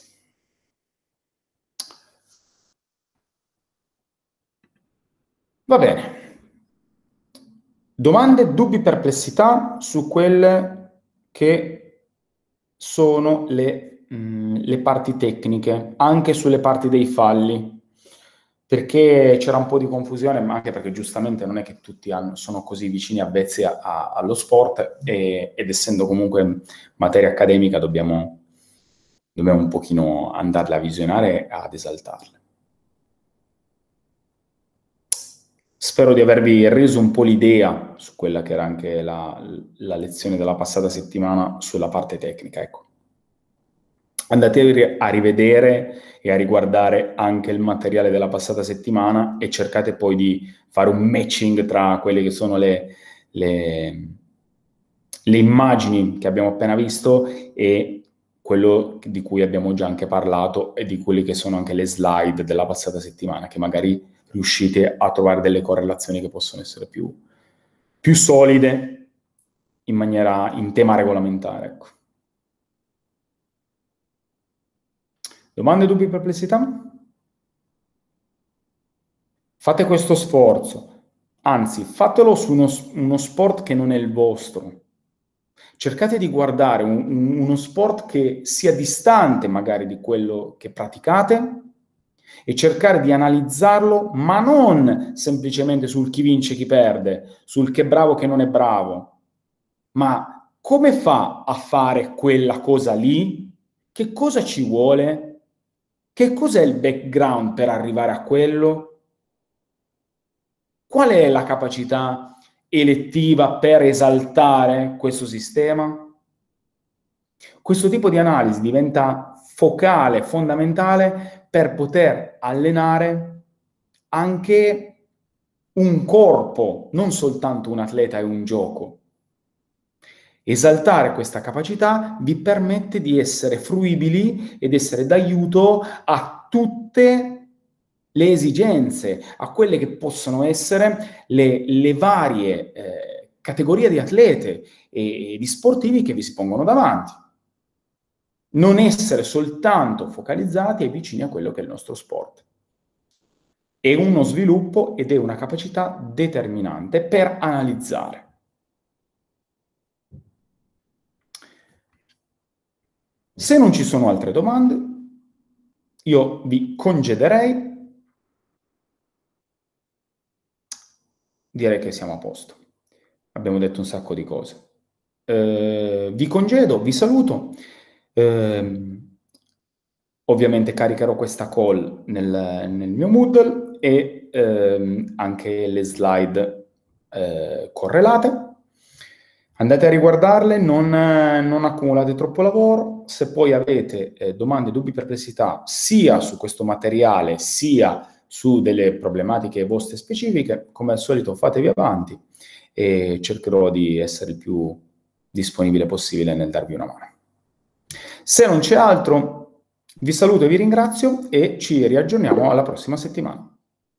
Va bene. Domande, dubbi, perplessità su quelle che sono le parti tecniche, anche sulle parti dei falli, perché c'era un po' di confusione, ma anche perché giustamente non è che tutti sono così vicini, avvezzi allo sport, ed essendo comunque materia accademica dobbiamo un pochino andarle a visionare e ad esaltarle. Spero di avervi reso un po' l'idea su quella che era anche la lezione della passata settimana sulla parte tecnica, ecco. Andate a rivedere e a riguardare anche il materiale della passata settimana e cercate poi di fare un matching tra quelle che sono le immagini che abbiamo appena visto e quello di cui abbiamo già anche parlato e di quelle che sono anche le slide della passata settimana, che magari riuscite a trovare delle correlazioni che possono essere più solide in tema regolamentare, ecco. Domande, dubbi, perplessità? Fate questo sforzo, anzi fatelo su uno sport che non è il vostro. Cercate di guardare uno sport che sia distante magari di quello che praticate e cercare di analizzarlo, ma non semplicemente sul chi vince, chi perde, sul che è bravo, che non è bravo, ma come fa a fare quella cosa lì? Che cosa ci vuole? Che cos'è il background per arrivare a quello? Qual è la capacità elettiva per esaltare questo sistema? Questo tipo di analisi diventa focale, fondamentale per poter allenare anche un corpo, non soltanto un atleta e un gioco. Esaltare questa capacità vi permette di essere fruibili ed essere d'aiuto a tutte le esigenze, a quelle che possono essere le varie categorie di atlete e di sportivi che vi si pongono davanti. Non essere soltanto focalizzati e vicini a quello che è il nostro sport. È uno sviluppo ed è una capacità determinante per analizzare. Se non ci sono altre domande, io vi congederei. Direi che siamo a posto. Abbiamo detto un sacco di cose. Vi congedo, vi saluto. Ovviamente caricherò questa call nel mio Moodle e anche le slide correlate. Andate a riguardarle, non accumulate troppo lavoro. Se poi avete domande, dubbi, perplessità sia su questo materiale sia su delle problematiche vostre specifiche, come al solito fatevi avanti e cercherò di essere il più disponibile possibile nel darvi una mano. Se non c'è altro, vi saluto e vi ringrazio e ci riaggiorniamo alla prossima settimana.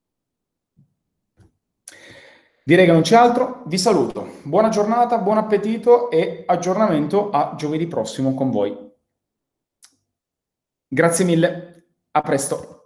Direi che non c'è altro, vi saluto. Buona giornata, buon appetito e aggiornamento a giovedì prossimo con voi. Grazie mille, a presto.